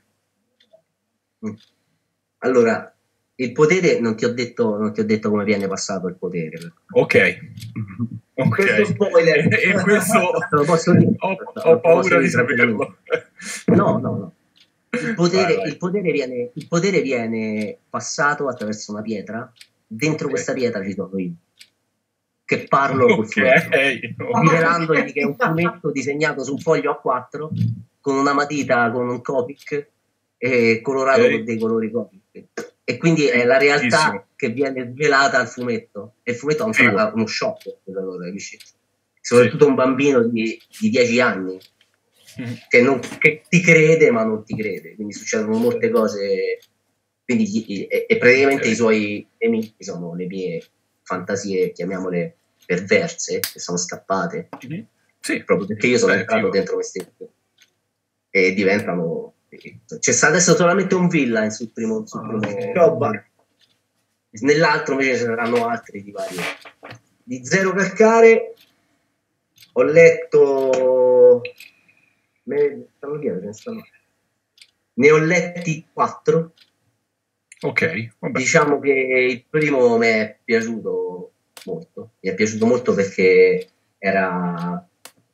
Mm. Allora, il potere non ti ho detto, non ti ho detto come viene passato il potere. Ok. Okay. Questo spoiler. E questo lo posso dire. Ho, ho paura di saperlo. No, no, no. Il potere, vai, vai. Il, potere viene, il potere viene passato attraverso una pietra. Dentro okay. questa pietra ci sono io, che parlo okay. col fumetto, rivelandogli che è un fumetto disegnato su un foglio A quattro con una matita, con un Copic e colorato okay. con dei colori Copic. E quindi è la realtà Bellissimo. Che viene svelata al fumetto. E il fumetto ha uno shock, capisci? Soprattutto sì. un bambino di, di dieci anni. Che, non, che ti crede ma non ti crede, quindi succedono molte cose, quindi e, e praticamente okay. i suoi nemici sono le mie fantasie, chiamiamole perverse, che sono scappate, mm-hmm. sì. proprio perché io sono Beh, entrato dico. dentro queste e diventano, c'è stato adesso solamente un villain sul primo, sul primo oh, nell'altro invece ce ne saranno altri di vari. Di Zero Calcare ho letto Me, ne ho letti quattro. Ok, vabbè. Diciamo che il primo mi è piaciuto molto. Mi è piaciuto molto perché era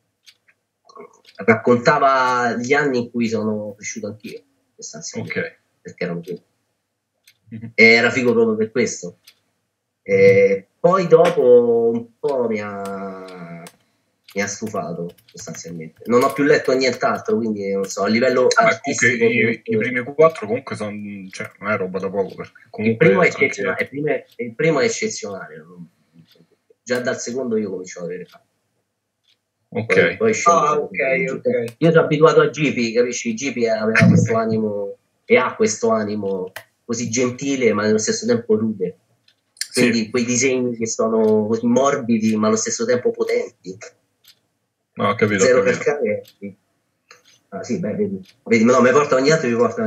raccontava gli anni in cui sono cresciuto anch'io, sostanzialmente, okay. perché erano più. Mm-hmm. E era figo proprio per questo. E poi dopo un po' mi ha mi ha stufato sostanzialmente. Non ho più letto nient'altro, quindi non so, a livello ah, artistico i, i primi quattro comunque sono, cioè, non è roba da poco, perché il primo è eccezionale, anche... il, primo è, il primo è eccezionale. Già dal secondo io comincio ad avere fatto. Ok. Poi, poi ah, okay, okay. Io sono abituato a G P, capisci? G P aveva questo animo e ha questo animo così gentile, ma nello stesso tempo rude. Quindi sì. quei disegni che sono così morbidi, ma allo stesso tempo potenti. No, capito, Zero capito. Calcare. Sì. Ah, sì, beh, vedi, vedi, no, mi porta ogni altro mi porta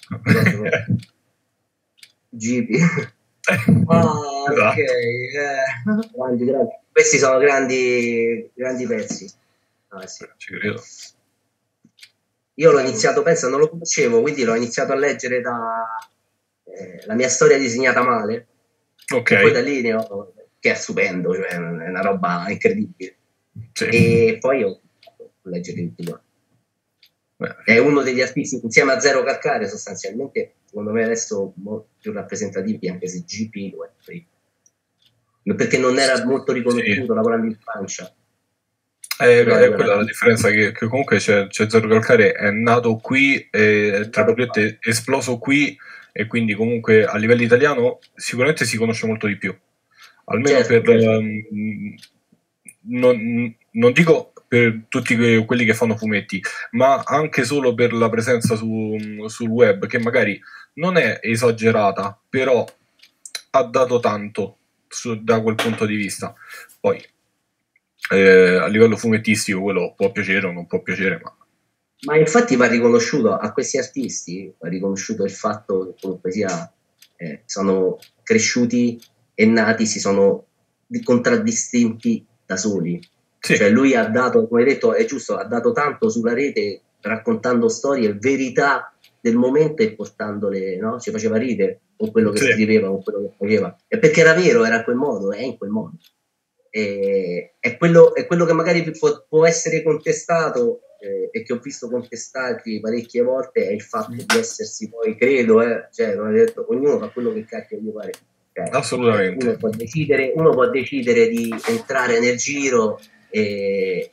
G P. Ah, ok. Eh. Grandi, grandi. Questi sono grandi, grandi pezzi. Ah, sì. Ci credo. Io l'ho iniziato, pensa, non lo conoscevo, quindi l'ho iniziato a leggere da eh, La mia storia disegnata male. Ok. E poi da lì ne ho, che è stupendo, cioè è una roba incredibile. Sì. E poi ho iniziato a leggere tutti quanti. È uno degli artisti, insieme a Zero Calcare, sostanzialmente, secondo me adesso molto più rappresentativi, anche se G P lo è prima. Perché non era molto riconosciuto, sì, lavorando in Francia. Eh, è quella la differenza, che, che comunque c'è, c'è Zero Calcare, è nato qui, è, tra virgolette, esploso qui, e quindi comunque a livello italiano sicuramente si conosce molto di più. Almeno certo, per... Certo. Um, non, non dico per tutti que- quelli che fanno fumetti, ma anche solo per la presenza su, sul web, che magari non è esagerata, però ha dato tanto su, da quel punto di vista. Poi eh, a livello fumettistico quello può piacere o non può piacere, ma... ma infatti va riconosciuto a questi artisti, va riconosciuto il fatto che comunque sia eh, sono cresciuti e nati, si sono contraddistinti da soli. Sì. Cioè lui ha dato, come hai detto, è giusto, ha dato tanto sulla rete, raccontando storie, verità del momento e portandole, no? Ci faceva ridere con quello che sì. scriveva, con quello che faceva. E perché era vero, era in quel modo, è in quel modo. E, è, quello, è quello che magari può, può essere contestato eh, e che ho visto contestati parecchie volte, è il fatto mm. di essersi poi, credo, eh, cioè, come hai detto, ognuno fa quello che cacchio gli pare. Cioè, assolutamente. Uno può decidere, uno può decidere di entrare nel giro e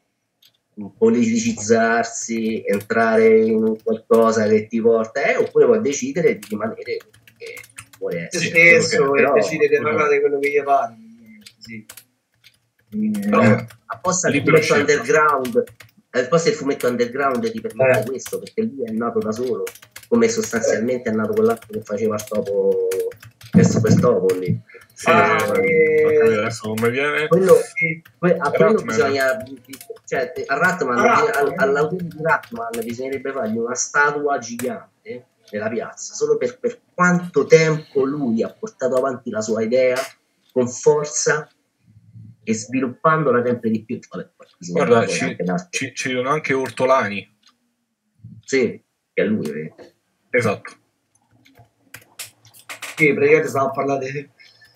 politicizzarsi, entrare in qualcosa che ti porta, eh, oppure può decidere di rimanere che vuole essere. Stesso e decide di parlare quello che gli pare. Sì. No, eh, apposta il fumetto underground, apposta il fumetto underground ti permette eh. questo, perché lui è nato da solo, come sostanzialmente eh. è nato quell'altro che faceva il topo, questo per topo lì. Sì, ah, eh, adesso come viene quello, que, a quello Ratman. Bisogna, cioè a Ratman, ah, all'autore di Ratman bisognerebbe fargli una statua gigante nella piazza, solo per, per quanto tempo lui ha portato avanti la sua idea con forza e sviluppandola sempre di più. Vabbè, guarda, ci, ci, ci sono anche Ortolani. Sì, che è lui, vedi? Esatto. Sì, praticamente stiamo a parlare di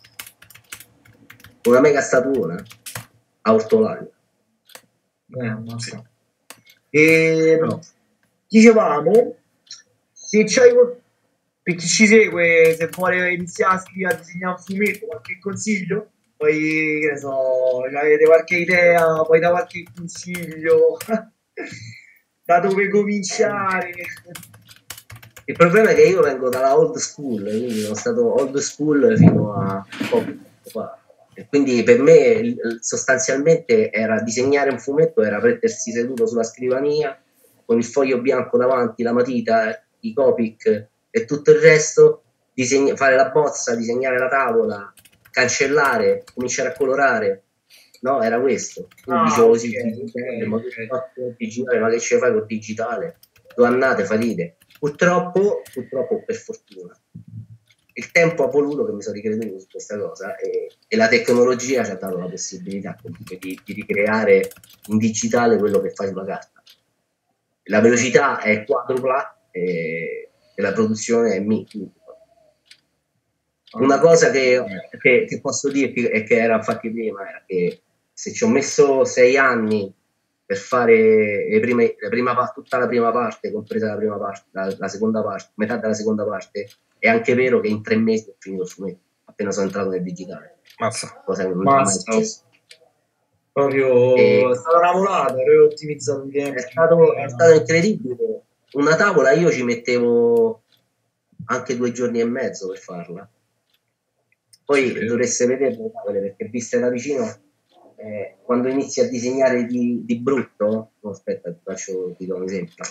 una mega statuona a Ortolani. Eh, sì. E no. Dicevamo, se c'hai, per chi ci segue, se vuole iniziare a scrivere, a disegnare un fumetto, qualche consiglio? Poi, che ne so, avete qualche idea, poi da qualche consiglio, da dove cominciare? Il problema è che io vengo dalla old school, quindi sono stato old school fino a poco tempo fa. E quindi per me sostanzialmente era disegnare un fumetto, era mettersi seduto sulla scrivania con il foglio bianco davanti, la matita, i Copic e tutto il resto, disegna, fare la bozza, disegnare la tavola, cancellare, cominciare a colorare. No, era questo. Tu ah, dicevo così, okay, okay, ma, okay. Digitale, ma che ce fai col digitale? Due annate falite. Purtroppo, purtroppo per fortuna, il tempo ha voluto che mi sono ricreduto su questa cosa e, e la tecnologia ci ha dato la possibilità comunque di, di ricreare in digitale quello che fai sulla carta. La velocità è quadrupla e, e la produzione è minima. Una cosa che, che, che posso dirti e che era fatti prima era che se ci ho messo sei anni per fare le prime, la prima, tutta la prima parte, compresa la prima parte, la, la seconda parte, metà della seconda parte, è anche vero che in tre mesi ho finito il fumetto, appena sono entrato nel digitale. Mazza. Cosa che non è mai successo. Proprio e è stata una volata, ero ottimizzato il tempo. È stato, è stato incredibile. Una tavola io ci mettevo anche due giorni e mezzo per farla. Poi sì, dovreste vederle perché viste da vicino. Eh, quando inizi a disegnare di, di brutto, no, aspetta, ti faccio ti do un esempio.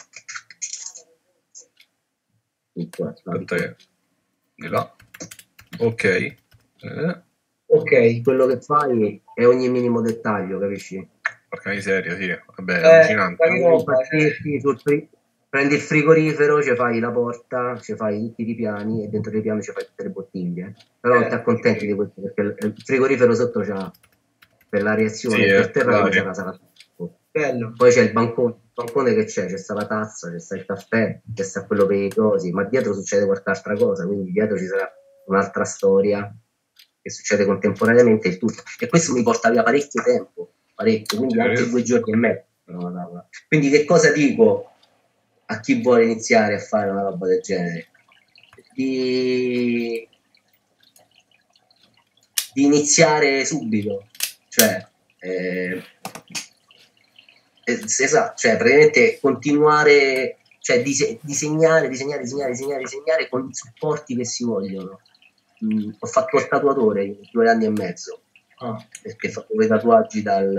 Aspetta, di là. Ok. Eh. Ok, quello che fai è ogni minimo dettaglio, capisci? Porca miseria, sì, vabbè, è eh, allucinante. Infatti, prendi il frigorifero, ci fai la porta, ci fai tutti i piani e dentro i piani ci fai tutte le bottiglie. Però non eh, ti accontenti di questo perché il frigorifero sotto c'ha per la reazione, sì, per terra come c'è la sala. Bello. Poi c'è il bancone, il bancone che c'è, c'è sta la tazza, c'è sta il caffè, c'è sta quello per i cosi, ma dietro succede qualche altra cosa, quindi dietro ci sarà un'altra storia che succede contemporaneamente il tutto. E questo mi porta via parecchio tempo, parecchio, quindi Cioè, anche due giorni e mezzo. No, quindi che cosa dico a chi vuole iniziare a fare una roba del genere? Di, di iniziare subito, cioè eh, esatto, cioè praticamente continuare, cioè dise- disegnare, disegnare, disegnare, disegnare, disegnare con i supporti che si vogliono. Mm, ho fatto il tatuatore in due anni e mezzo, Ah. perché ho fatto dei tatuaggi dal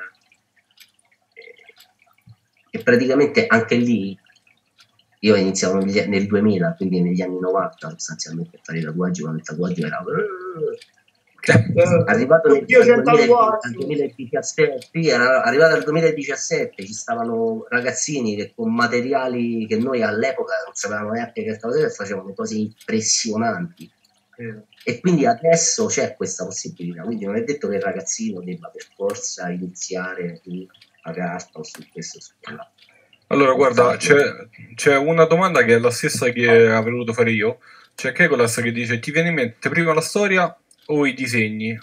eh, e praticamente anche lì io ho iniziato nel, nel duemila, quindi negli anni novanta sostanzialmente a fare i tatuaggi, quando il tatuaggio era arrivato nel, al, duemila, al duemiladiciassette, sì, era arrivato al duemiladiciassette, ci stavano ragazzini che con materiali che noi all'epoca non sapevamo neanche che cosa, facevano cose impressionanti. Eh. E quindi adesso c'è questa possibilità, quindi non è detto che il ragazzino debba per forza iniziare su a carta o su questo o su quello. Allora, guarda, c'è, c'è una domanda che è la stessa che avrei voluto fare io. C'è Kekolas che dice: ti viene in mente prima la storia o i disegni?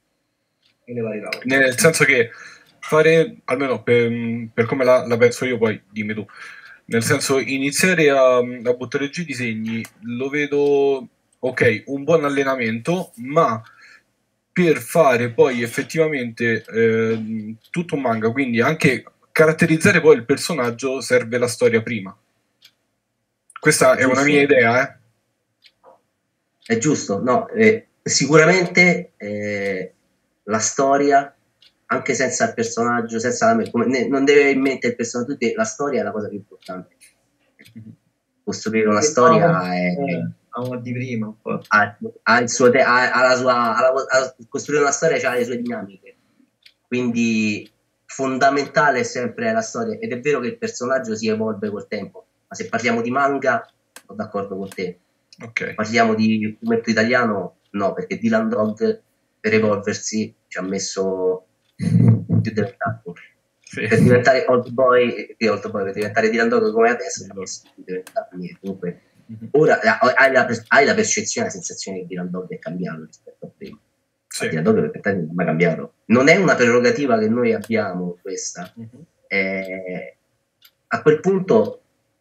Nel senso che fare, almeno per, per come la, la penso io, poi dimmi tu, nel senso iniziare a, a buttare giù i disegni lo vedo, ok, un buon allenamento, ma per fare poi effettivamente eh, tutto un manga, quindi anche caratterizzare poi il personaggio serve la storia prima. Questa è una mia idea, eh? È giusto, no, eh, sicuramente eh, la storia, anche senza il personaggio, senza la, come, ne, non deve in mente il personaggio, la storia è la cosa più importante. Costruire una storia è, è di prima, un po'. Ha, ha il suo te, ha, ha la sua, ha la, ha, costruire una storia ha le sue dinamiche, quindi fondamentale è sempre la storia, ed è vero che il personaggio si evolve col tempo, ma se parliamo di manga sono d'accordo con te. Okay. Parliamo di fumetto italiano, no, perché Dylan Dog per evolversi ci ha messo più di vent'anni. Sì. Per diventare old boy, eh, old boy, per diventare Dylan Dog come adesso ci ha messo più di vent'anni. Comunque, mm-hmm. Ora hai la, hai la percezione, la sensazione che Dylan Dog è cambiato rispetto a prima. Sì. Dylan Dog per vent'anni non è mai cambiato. Non è una prerogativa che noi abbiamo questa. Mm-hmm. Eh, a quel punto,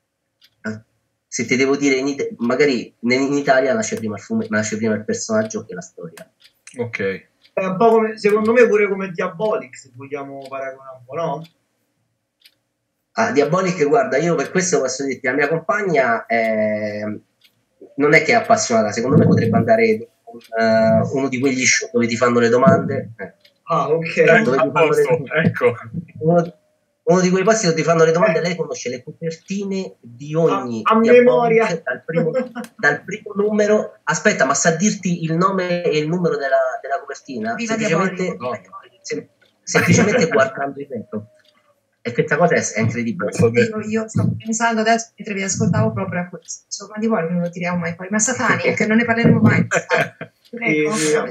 se ti devo dire, in it- magari in Italia nasce prima, il fume- nasce prima il personaggio che la storia. Ok. È un po' come, secondo me, pure come Diabolic, se vogliamo paragonare un po', no? Ah, Diabolic, guarda, io per questo posso dirti, la mia compagna è... non è che è appassionata, secondo me potrebbe andare uh, uno di quegli show dove ti fanno le domande. Eh. Ah, ok. Dove ti fanno le domande. Ecco. Uno, uno di quei posti dove ti fanno le domande, eh. Lei conosce le copertine di ogni a, a memoria dal primo, dal primo numero. Aspetta, ma sa dirti il nome e il numero della, della copertina? Viva semplicemente, no. sem- semplicemente guardando il vetro. E questa cosa è, è incredibile. Io, io sto pensando adesso, mentre vi ascoltavo, proprio a questo. Insomma, di voi non lo tiriamo mai fuori. Ma Satani, che non ne parleremo mai. Prego, sì, sì.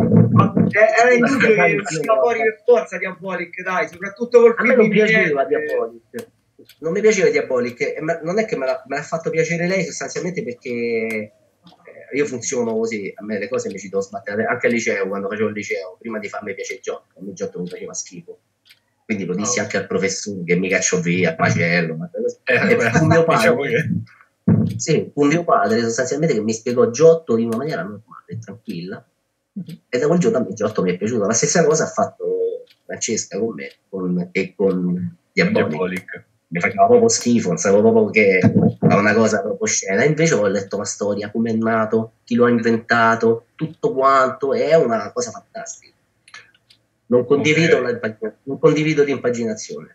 Era indubbio che usciva fuori per forza Diabolic, dai, soprattutto col a me non piaceva Diabolic, non mi piaceva Diabolic, non è che me l'ha, me l'ha fatto piacere lei sostanzialmente perché eh, io funziono così, a me le cose mi ci devo sbattere, anche al liceo, quando facevo il liceo, prima di farmi piacere il Giotto, a me il Giotto mi faceva schifo, quindi lo dissi oh. anche al professore che mi cacciò via, Macello, ma eh, e beh, fu mio padre, diciamo che... sì, fu mio padre sostanzialmente che mi spiegò Giotto in una maniera normale e tranquilla. E da quel giorno a me Giotto mi è piaciuto. La stessa cosa ha fatto Francesca con me con, e con Diabolic. Diabolic. Mi faceva proprio schifo, non sapevo proprio che era una cosa proprio scena. Invece ho letto la storia, come è nato, chi lo ha inventato, tutto quanto, è una cosa fantastica. Non condivido, okay. la, non condivido l'impaginazione.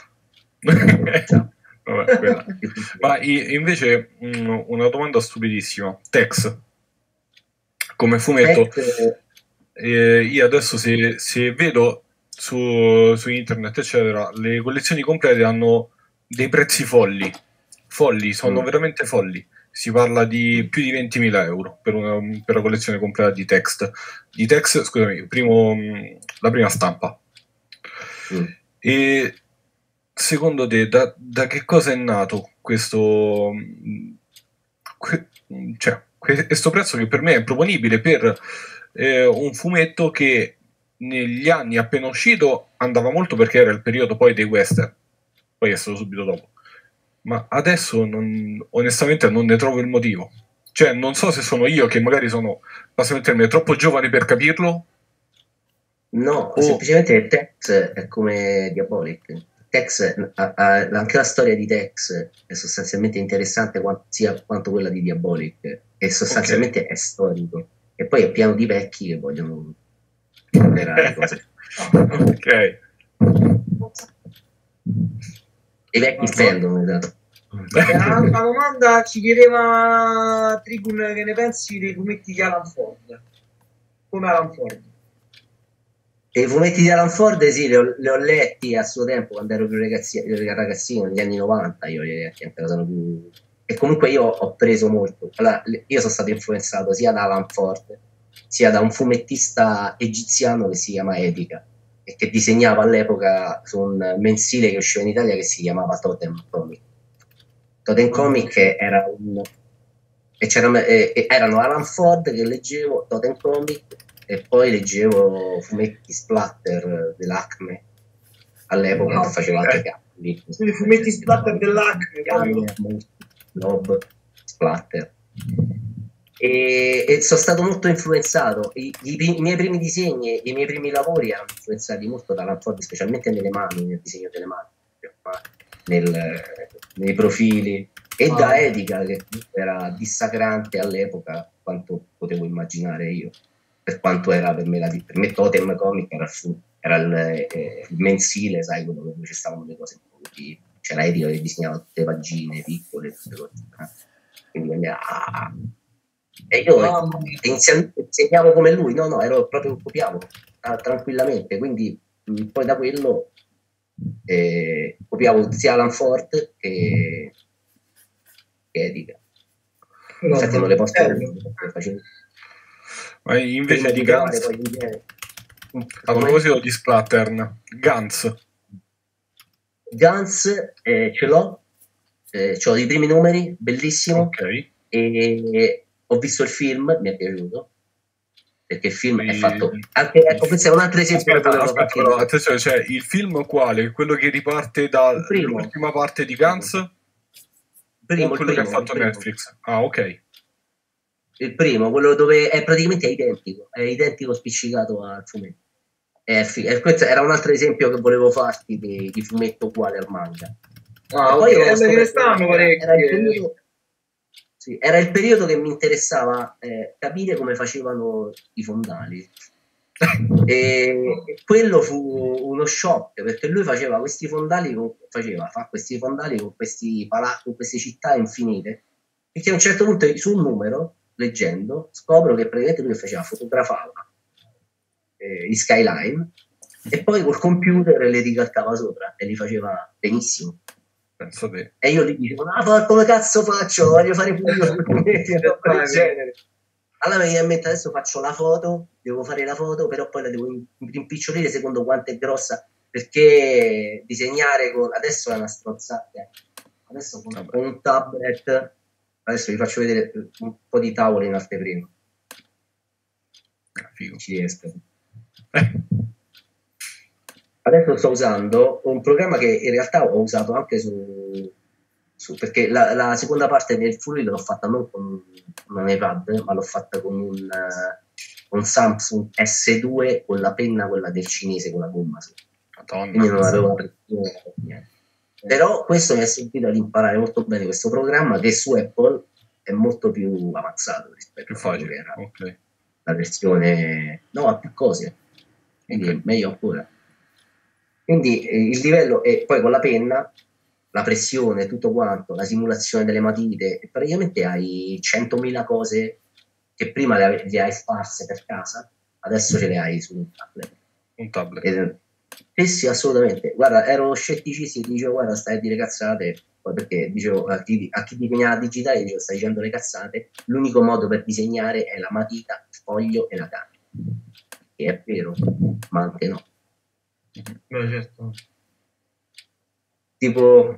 Ciao. Vabbè, ma invece mh, una domanda stupidissima. Tex come fumetto, eh, io adesso se, se vedo su, su internet eccetera, le collezioni complete hanno dei prezzi folli, folli, sono mm. veramente folli. Si parla di più di ventimila euro per una, per una collezione completa di text, di text, scusami, primo, la prima stampa. Mm. E secondo te da, da che cosa è nato questo, que, cioè, questo prezzo che per me è improponibile per eh, un fumetto che negli anni appena uscito andava molto perché era il periodo poi dei western, poi è stato subito dopo, ma adesso non, onestamente non ne trovo il motivo. Cioè, non so se sono io che magari sono, passami il termine, troppo giovane per capirlo. No, Oh. semplicemente Tex è come Diabolic. Tex, ha, ha, anche la storia di Tex è sostanzialmente interessante quanto, sia quanto quella di Diabolic, e sostanzialmente okay. È storico. E poi è pieno di vecchi che vogliono recuperare cose. Ok. I vecchi spendono, esatto. Una domanda ci chiedeva Trigun che ne pensi dei fumetti di Alan Ford, come Alan Ford. E i fumetti di Alan Ford sì, li ho, li ho letti a suo tempo quando ero più ragazzino, ragazzino negli anni novanta, io li ho letti, anche sono più... e comunque io ho preso molto. Allora, io sono stato influenzato sia da Alan Ford sia da un fumettista egiziano che si chiama Etica e che disegnava all'epoca su un mensile che usciva in Italia che si chiamava Totem Comic. Totem Comic era un... e c'era, e, erano Alan Ford che leggevo, Totem Comic, e poi leggevo fumetti splatter dell'Acme all'epoca, che facevo anche capri. I fumetti splatter dell'Acme, Blob, splatter. E, e sono stato molto influenzato. I, i, i miei primi disegni, i miei primi lavori erano influenzati molto da Alan Ford, specialmente nelle mani, nel disegno delle mani, nel, nei profili, e ah. da Etica, che era dissacrante all'epoca quanto potevo immaginare io, per quanto era per me la per me Totem Comic era, era il, eh, il mensile, sai, quello dove ci stavano le cose un po' di, c'era Etica che disegnava tutte le pagine piccole, tutte cose, eh? Quindi ah, e io oh. insegnavo come lui, no no, ero proprio copiavo ah, tranquillamente, quindi mh, poi da quello eh, copiavo sia Alan Ford che, che Etica. Infatti non le posso fare. Ma invece di Guns, poi a proposito di Splattern, Guns Guns eh, ce l'ho, eh, ce l'ho i primi numeri, bellissimo, okay. E ho visto il film, mi è piaciuto perché il film e... è fatto anche, ecco, questo è un altro esempio. Aspetta, aspetta, però, attenzione, cioè il film quale? Quello che riparte dall'ultima parte di Guns? Primo, o quello primo, che ha fatto Netflix? Ah, ok. Il primo, quello dove è praticamente identico, è identico spiccicato al fumetto. È fi- e questo era un altro esempio che volevo farti di, di fumetto uguale al manga. Ah, poi okay. Scoperto, stanno era, era, il periodo, sì, era il periodo che mi interessava eh, capire come facevano i fondali. E, e quello fu uno shock, perché lui faceva questi fondali con, faceva fa questi fondali con questi palazzi, con queste città infinite, perché a un certo punto su un numero, leggendo, scopro che praticamente lui faceva, fotografava eh, gli skyline e poi col computer le ricalcava sopra e li faceva benissimo. Penso te. E io gli dicevo, ah, come cazzo faccio? Voglio fare pure io del genere. Allora mi viene in mente, adesso faccio la foto, devo fare la foto, però poi la devo rimpicciolire secondo quanto è grossa, perché disegnare con... adesso è una strozzata. Adesso con, con un tablet, adesso vi faccio vedere un po' di tavole in anteprima. Ah, figo. Ci riesco. Adesso sto usando un programma che in realtà ho usato anche su, su perché la, la seconda parte del fluido l'ho fatta non con un iPad, ma l'ho fatta con un, uh, un Samsung S due con la penna, quella del cinese, con la gomma su. Quindi non avevo la pressione, niente. Però questo mi ha servito ad imparare molto bene questo programma, che su Apple è molto più avanzato rispetto più a quello facile, che era okay. La versione, no, ha più cose, quindi okay. Meglio ancora. Quindi eh, il livello, e poi con la penna, la pressione, tutto quanto, la simulazione delle matite, e praticamente hai centomila cose che prima le, le hai sparse per casa, adesso ce le hai su un tablet. Un tablet. E, eh sì, assolutamente. Guarda, ero scetticissimo, dicevo, guarda, stai a dire cazzate, poi perché dicevo, a chi, a chi disegnava digitale, dicevo, stai dicendo le cazzate, l'unico modo per disegnare è la matita, il foglio e la carta. Che è vero, ma anche no. Beh, certo. tipo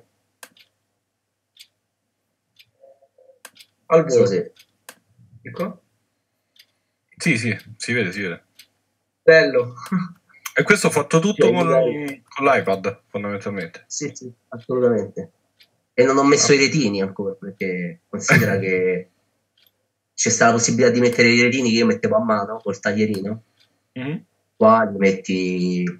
Al non so volo. se Ecco. Sì, sì, si vede, si vede. Bello. E questo ho fatto tutto Cioè, con, magari- con l'iPad, fondamentalmente. sì, sì, assolutamente. E non ho messo Ah. i retini ancora, perché considera che c'è stata la possibilità di mettere i retini che io mettevo a mano col taglierino. Mhm. Qua li metti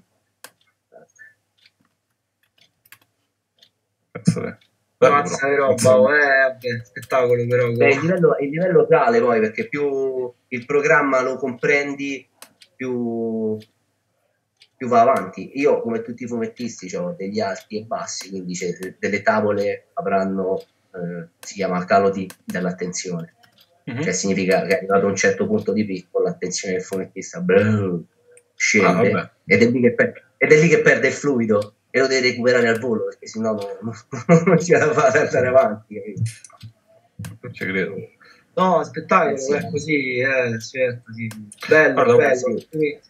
Penso te. Bello, Mazza però. di roba, Penso- oh, eh, vabbè, spettacolo però. Beh, il livello, il livello sale poi, perché più il programma lo comprendi, più, più va avanti. Io, come tutti i fumettisti, ho degli alti e bassi, quindi c'è de- delle tavole avranno, eh, si chiama calo di- dell'attenzione. Mhm. Cioè significa che arrivato a un certo punto di picco l'attenzione del fumettista brrr, scende, Ah, vabbè. ed, è lì che per- ed è lì che perde il fluido e lo deve recuperare al volo, perché sennò non, non, non ce la fa ad andare avanti, capito? Non ci credo. No, spettacolo, Eh, sì. è così, eh, certo, sì. Bello, Guarda, bello. sì.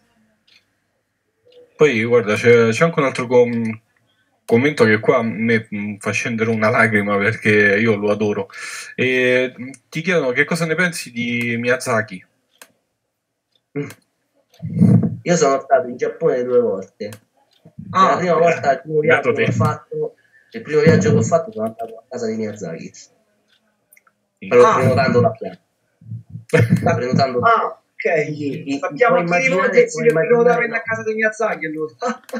Poi, guarda, c'è, c'è anche un altro com- commento che qua mi fa scendere una lacrima perché io lo adoro. E mh, ti chiedono che cosa ne pensi di Miyazaki. Io sono stato in Giappone due volte. Ah, la prima eh, volta, il primo viaggio beato che te. ho fatto, il primo viaggio che ho fatto sono andato a casa di Miyazaki, però Ah. prenotando da piano. Prenotando da Ah, ok. I- i- Sappiamo puoi a chi immaginare- rivolgersi puoi per prenotare immaginare, a casa di Miyazaki allora.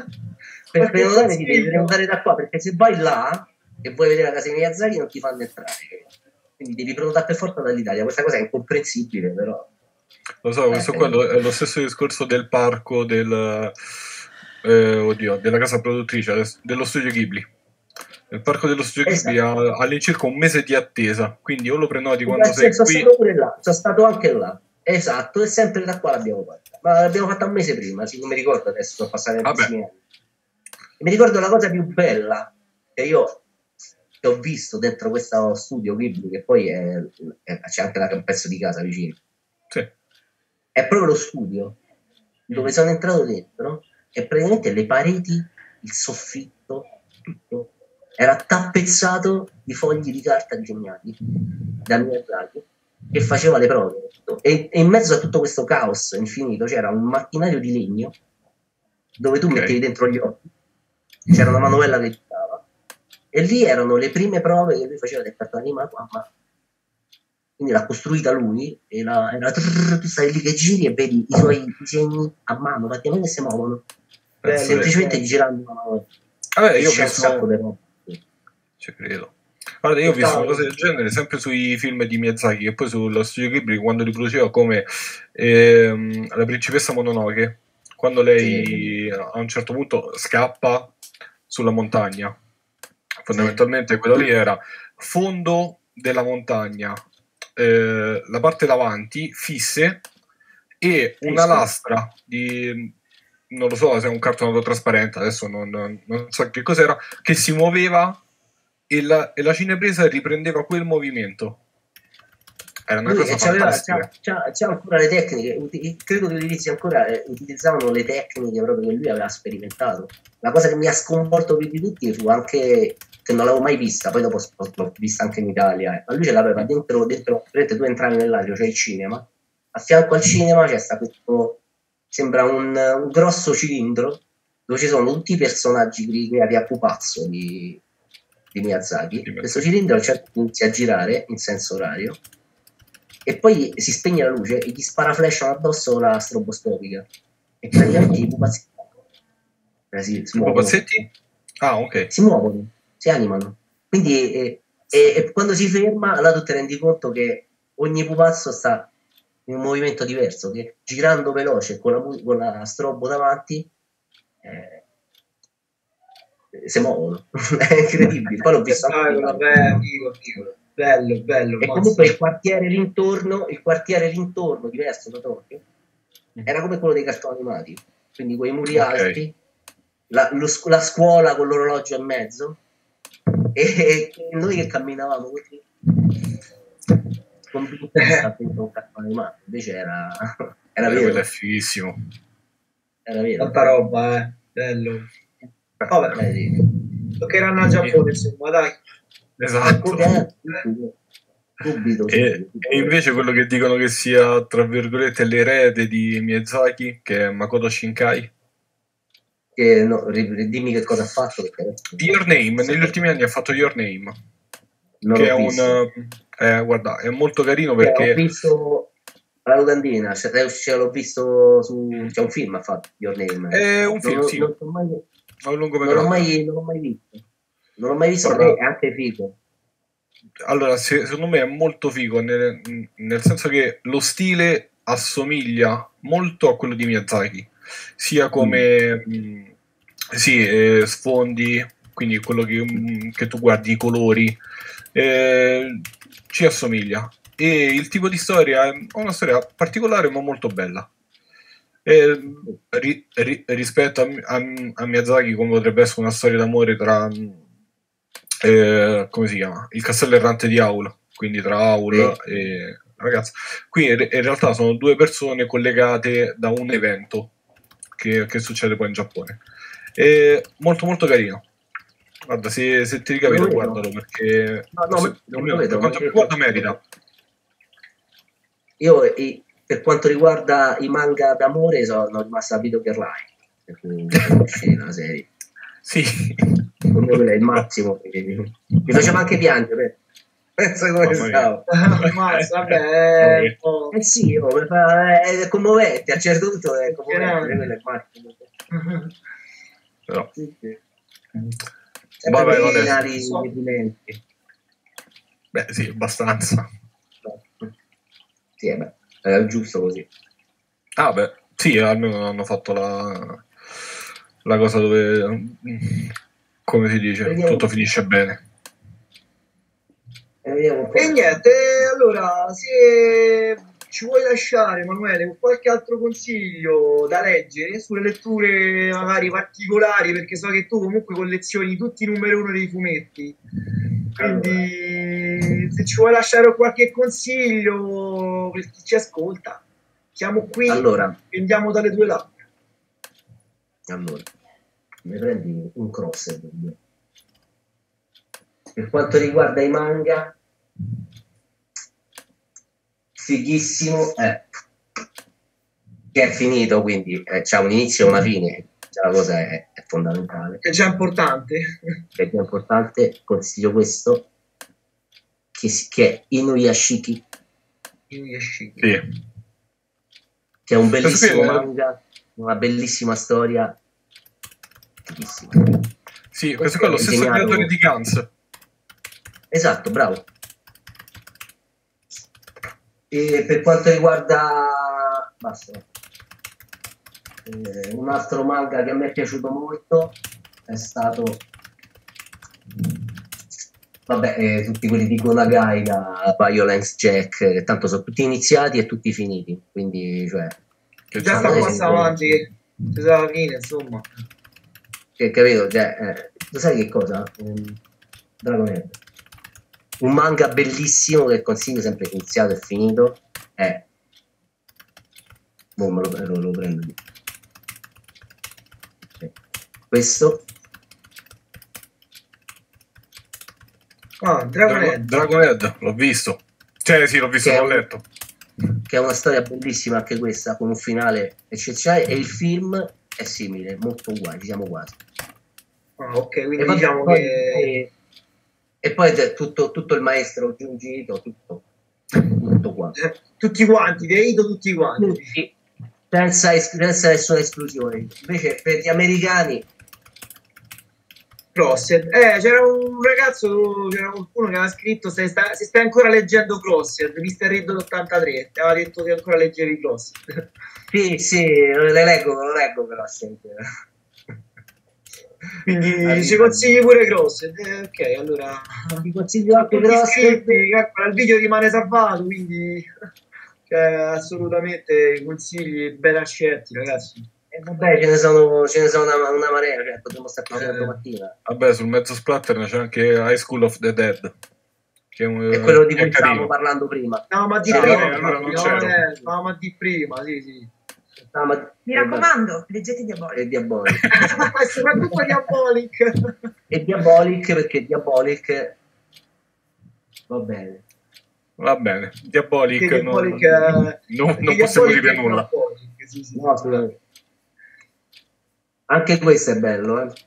per Qualche prenotare ti devi consiglio? prenotare da qua, perché se vai là e vuoi vedere la casa di Miyazaki non ti fanno entrare, quindi devi prenotare per forza dall'Italia. Questa cosa è incomprensibile, però Lo so, questo qua è lo- è lo stesso discorso del parco del, eh, oddio, della casa produttrice, adesso- dello studio Ghibli. Nel parco dello studio Ghibli ha Esatto. all'incirca un mese di attesa, quindi o lo prenoti Eh, quando sei sono qui. stato pure là, sono stato anche là, esatto, e sempre da qua l'abbiamo fatta, ma l'abbiamo fatta un mese prima, sì, non mi ricordo adesso, sono passati tantissimi anni. E mi ricordo la cosa più bella che io che ho visto dentro questo studio Ghibli, che poi è, è- c'è anche la- un pezzo di casa vicino, Sì. è proprio lo studio dove sono entrato dentro e praticamente le pareti, il soffitto, tutto era tappezzato di fogli di carta disegnati da Miyazaki, che faceva le prove, e, e in mezzo a tutto questo caos infinito c'era un macchinario di legno dove tu Ok. mettevi dentro gli occhi, c'era una manovella che girava e lì erano le prime prove che lui faceva del cartone animato a mano. Quindi l'ha costruita lui e la, era trrr, tu stai lì che giri e vedi i suoi disegni a mano, praticamente si muovono, Bello, semplicemente bello. girando una mano. Vabbè, E io ho c'è un visto. sacco di roba. Ci credo. Guarda, io ho visto una cosa del Spettacolo. genere sempre sui film di Miyazaki, che poi sullo studio Ghibli quando li produceva, come ehm, La principessa Mononoke, quando lei Sì. a un certo punto scappa sulla montagna. Fondamentalmente quello lì era fondo della montagna, eh, la parte davanti fisse e una Sì, sì. lastra di, non lo so se è un cartonato trasparente, adesso non, non- non so che cos'era, che si muoveva e la, e la cinepresa riprendeva quel movimento. Era una Lui cosa e c'aveva, fantastica. c'ha, c'ha, c'ha ancora le tecniche, uti- credo che all'inizio ancora eh, utilizzavano le tecniche proprio che lui aveva sperimentato. La cosa che mi ha sconvolto più di tutti fu anche che non l'avevo mai vista, poi dopo l'ho, l'ho vista anche in Italia, eh. Ma lui ce l'aveva dentro, dentro vedete, tu entravi nell'aria, cioè il cinema, a fianco al cinema c'è sta questo, sembra un, un grosso cilindro dove ci sono tutti i personaggi creati a pupazzo di, di Miyazaki. Di Questo Miyazaki. cilindro a un certo punto inizia a girare in senso orario e poi si spegne la luce e gli spara flash addosso la stroboscopica e praticamente i pupazzi eh, si, si I muovono, pupazzetti? Ah, ok. si muovono, si animano, quindi eh, e, e quando si ferma là tu ti rendi conto che ogni pupazzo sta in un movimento diverso, che girando veloce con la, mu- con la strobo davanti eh, si muovono. È incredibile. Poi l'ho visto anche in Spettacolo, Italia. bello, figo, figo. Bello, bello. E mazza. comunque il quartiere l'intorno, il quartiere l'intorno, diverso da Tokyo, era come quello dei cartoni animati, quindi quei muri Ok. alti, la, lo scu- la scuola con l'orologio in mezzo, e, e noi che camminavamo così, convinti di stare dentro un cartone animato, invece era, era Eh, quello vero, è fighissimo. era vero. Tanta roba, eh. Bello. Vabbè. Eh, sì. toccheranno al Giappone, insomma, dai. Esatto. Subito, e, e invece quello che dicono che sia, tra virgolette, l'erede di Miyazaki, che è Makoto Shinkai. Che, no, dimmi che cosa ha fatto. Perché... Your Name, negli ultimi anni ha fatto Your Name. Non che è visto. un... Eh, guarda, è molto carino perché... Eh, ho visto la locandina, cioè, cioè, l'ho visto su... C'è un film ha fatto Your Name. È un film, non, sì. Non, non, mai... un non, l'ho mai, non l'ho mai visto. Non l'ho mai visto, ma è anche figo. Allora, se, secondo me è molto figo, nel, nel senso che lo stile assomiglia molto a quello di Miyazaki, sia come mm. mh, sì, eh, sfondi, quindi quello che, mh, che tu guardi, i colori, eh, ci assomiglia. E il tipo di storia è una storia particolare ma molto bella. E, ri, ri, rispetto a, a, a Miyazaki, come potrebbe essere una storia d'amore tra... Eh, come si chiama? Il castello errante di Aul, quindi tra Aul sì. e ragazzi. Qui in, in realtà sono due persone collegate da un evento che, che succede poi in Giappone. È molto molto carino. Guarda, se, se ti ricapita guardalo perché no, no, se, non per vedo, quanto riguarda merita. Io i, per quanto riguarda i manga d'amore sono rimasto a Video Girl Line, la serie. Sì. Come quello è il massimo. Mi faceva anche piangere. Pensa come stavo. Ma vabbè, eh, oh. eh sì, oh, fa, è commovente. A un certo punto è commovente. Quello è il massimo. Però. Sì, sì. Vabbè, vabbè. Beh, sì, abbastanza. Sì, eh beh, è giusto così. Ah, beh, sì, almeno hanno fatto la, la cosa dove, come si dice, vediamo. Tutto finisce bene. E niente, allora, se ci vuoi lasciare, Emanuele, con qualche altro consiglio da leggere sulle letture magari particolari, perché so che tu comunque collezioni tutti i numero uno dei fumetti, quindi allora, se ci vuoi lasciare qualche consiglio per chi ci ascolta, siamo qui allora, e andiamo dalle tue labbra. Allora, mi prendi un cross. Per quanto riguarda i manga, fighissimo è che è finito, quindi eh, c'ha un inizio e una fine, cioè, la cosa è, è fondamentale. È già importante. È già importante, consiglio questo, che, che è Inuyashiki. Inuyashiki. Sì. Che è un bellissimo manga, una bellissima storia. Fighissima. Sì, questo qua è lo stesso creatore di Gans. Esatto, bravo. E per quanto riguarda basta eh, un altro manga che a me è piaciuto molto è stato vabbè eh, tutti quelli di Gonagai, da Violence Jack, che tanto sono tutti iniziati e tutti finiti, quindi cioè che già sta passando avanti, ci sarà la fine, insomma, che capito, cioè, eh, lo sai che cosa? Um, Dragon un manga bellissimo che consiglio, sempre iniziato e finito, è boh, me lo, lo, lo prendo lì. Questo ah, Dragonhead. Dragonhead, l'ho visto, cioè sì, l'ho visto, l'ho letto, che è una storia bellissima anche questa, con un finale eccezionale, e il film è simile, molto uguale, siamo quasi. Ah, ok, quindi e diciamo poi, che e, e poi c'è tutto, tutto il maestro Junji Ito, tutto, tutto qua. Tutti quanti, dei Ito tutti quanti. Tutti, senza, senza nessuna esclusione. Invece per gli americani Crossed, eh, c'era un ragazzo, c'era qualcuno che aveva scritto se stai, se stai ancora leggendo Crossed, mister Red ottantatré, ti aveva detto che ancora leggevi Crossed. Sì, sì, le leggo, lo leggo però sempre. Quindi ci consigli pure Crossed, eh, ok, allora ti consiglio anche Crossed, il video rimane salvato, quindi cioè, assolutamente i consigli ben accetti, ragazzi. E vabbè, ce ne sono, ce ne sono una, una marea, cioè, potremmo stare qui fino a domattina. Vabbè, sul mezzo splatter c'è anche High School of the Dead, che è, un, è quello di cui stavamo parlando prima. No, ma di no, prima, no, allora non no, eh, stavamo a di prima, sì, sì. Ma, Mi raccomando, leggete Diabolic. È Diabolic. Soprattutto Diabolic. È Diabolic perché Diabolic va bene. Va bene, Diabolic, Perché non, Diabolic, eh, non, perché non possiamo Diabolic dire è nulla. Diabolic, sì, sì, No, sì. assolutamente. Anche questo è bello, eh.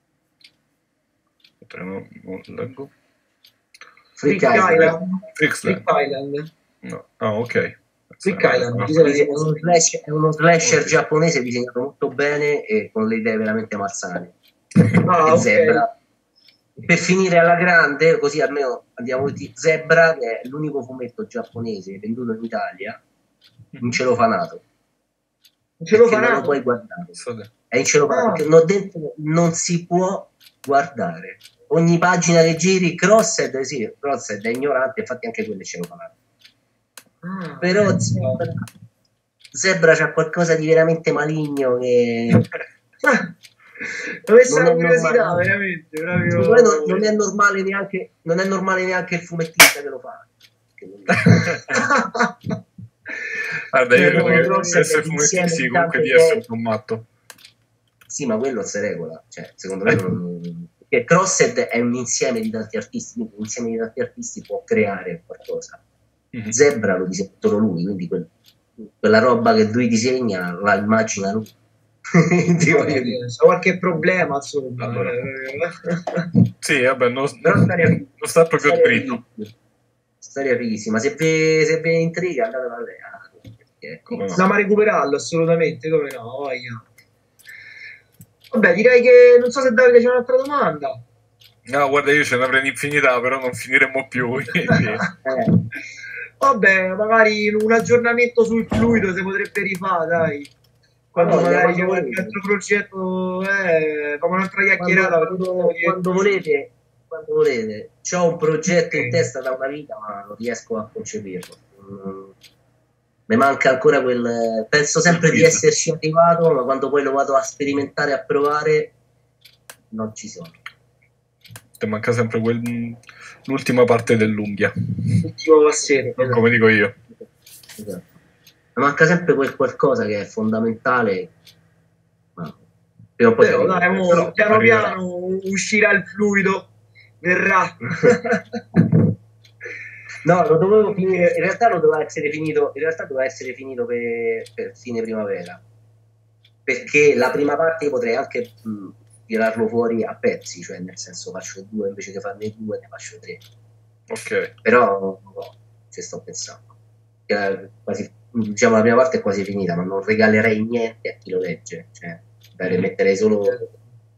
Non, non leggo. Freak Freak Island. Island. Freaksland. Freak Island. No. Ah, ok. Freak Sì, Island. no. Chi se la È siamo uno sentiti? slasher, è uno slasher Ok. giapponese disegnato molto bene e con le idee veramente malsane. Ah, E ok. Zebra. Per finire alla grande, così almeno andiamo avanti. Zebra, che è l'unico fumetto giapponese venduto in Italia, in celofanato. Un ce lo Perché non lo faranno? puoi guardare. So te. È in celofanato, Ah. perché non, dentro non si può guardare. Ogni pagina che giri, Crossed, sì, Crossed è ignorante, infatti anche quello è celofanato. Ah, Però Zebra, Zebra c'ha qualcosa di veramente maligno che ho messo non la è curiosità, normale. veramente. Secondo me non, Proprio... non è normale neanche non è normale neanche il fumettista che lo fa. Guarda, io Eh, credo no, che però se essere insieme fumettisti di comunque tante di essere idee. un matto. Sì, ma quello si regola, cioè, secondo me non... Perché Crossed è un insieme di tanti artisti, quindi un insieme di tanti artisti può creare qualcosa. Mhm. Zebra lo disegna solo lui, quindi quel- quella roba che lui disegna la immagina lui. Ti voglio dire. C'è qualche problema, insomma. Allora. Eh, Sì, vabbè, non, Però storia, non sta proprio storia dritto. fighissima. Storia fighissima. Se vi, se vi intriga andate a vedere. Ah, perché- Come no? Stiamo a recuperarlo, assolutamente, come no, voglia. Vabbè, direi che non so se Davide c'è un'altra domanda. No, guarda, io ce ne avrei un'infinità, però non finiremo più. Quindi... Eh, Vabbè, magari un aggiornamento sul fluido si potrebbe rifare, dai. Quando Voglia, magari quando c'è qualche volete. altro progetto, eh, come un'altra quando, chiacchierata. quando, quando volete, quando volete. C'ho un progetto in testa da una vita, ma non riesco a concepirlo. Mm, mi manca ancora quel... Penso sempre di esserci arrivato, ma quando poi lo vado a sperimentare, a provare, non ci sono. Ti manca sempre quel- l'ultima parte dell'unghia, L'ultimo passetto. come dico io. Esatto. Mi manca sempre quel qualcosa che è fondamentale, ma prima o poi Però arriva. dai, mo, Però piano arriverà. piano uscirà il fluido, verrà. No, lo dovevo finire, in realtà lo doveva essere finito, in realtà doveva essere finito per, per fine primavera, perché la prima parte io potrei anche mh, tirarlo fuori a pezzi, cioè nel senso faccio due, invece che farne due ne faccio tre, Ok. però no, ci sto pensando. Eh, Quasi, diciamo la prima parte è quasi finita, ma non regalerei niente a chi lo legge, cioè dai, Mhm. metterei solo, vorrei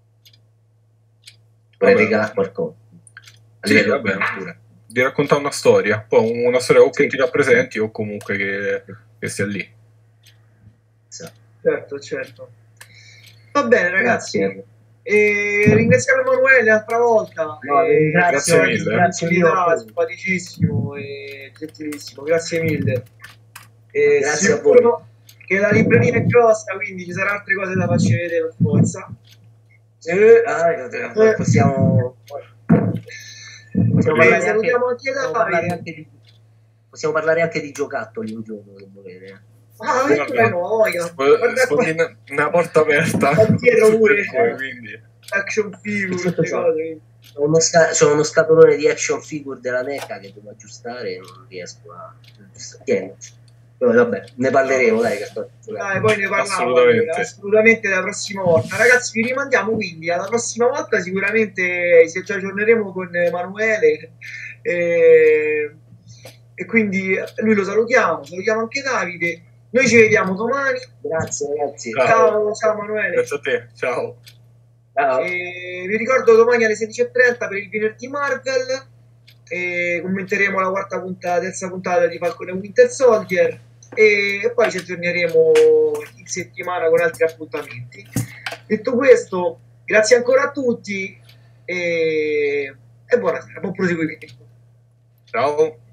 Vabbè. regalare qualcosa a Sì, livello vabbè. di cultura. Di raccontare una storia, poi una storia o che Sì. ti rappresenti o comunque che, che sia lì. Esatto. Certo, certo. Va bene, ragazzi. Grazie. E ringraziamo Emanuele l'altra volta. No, e ringrazio, grazie mille. grazie disponibilità, mille. simpaticissimo e gentilissimo. Grazie mille. E Grazie a sicuro che la libreria è grossa, quindi ci saranno altre cose da farci vedere per forza. Eh, ah, possiamo, possiamo, E parlare anche, salutiamo anche possiamo, parlare Davide. anche di, possiamo parlare anche di giocattoli un giorno, se volete. Ah, Guarda, come no, voglia. sp- Guarda qua. sfondi una, una porta aperta. Qua dietro pure. Tutte e due, quindi. Action figure, Sotto queste c'ho- cose. C'ho uno, sca- c'ho uno scatolone di action figure della NECA che devo aggiustare e non riesco a aggiustare. Però vabbè, ne parleremo, dai, che sto giocando. Dai, poi ne parliamo Assolutamente. assolutamente la prossima volta. Ragazzi, vi rimandiamo quindi alla prossima volta. Sicuramente se ci aggiorneremo con Emanuele. E, e quindi lui lo salutiamo, salutiamo anche Davide. Noi ci vediamo domani. Grazie ragazzi. Ciao. Ciao, ciao Emanuele. Grazie a te, ciao. Ciao. E vi ricordo domani alle sedici e trenta per il venerdì Marvel. E commenteremo la quarta puntata, terza puntata di Falcon e Winter Soldier. E poi ci aggiorneremo in settimana con altri appuntamenti. Detto questo, grazie ancora a tutti e, e buonasera, buon proseguimento. Ciao.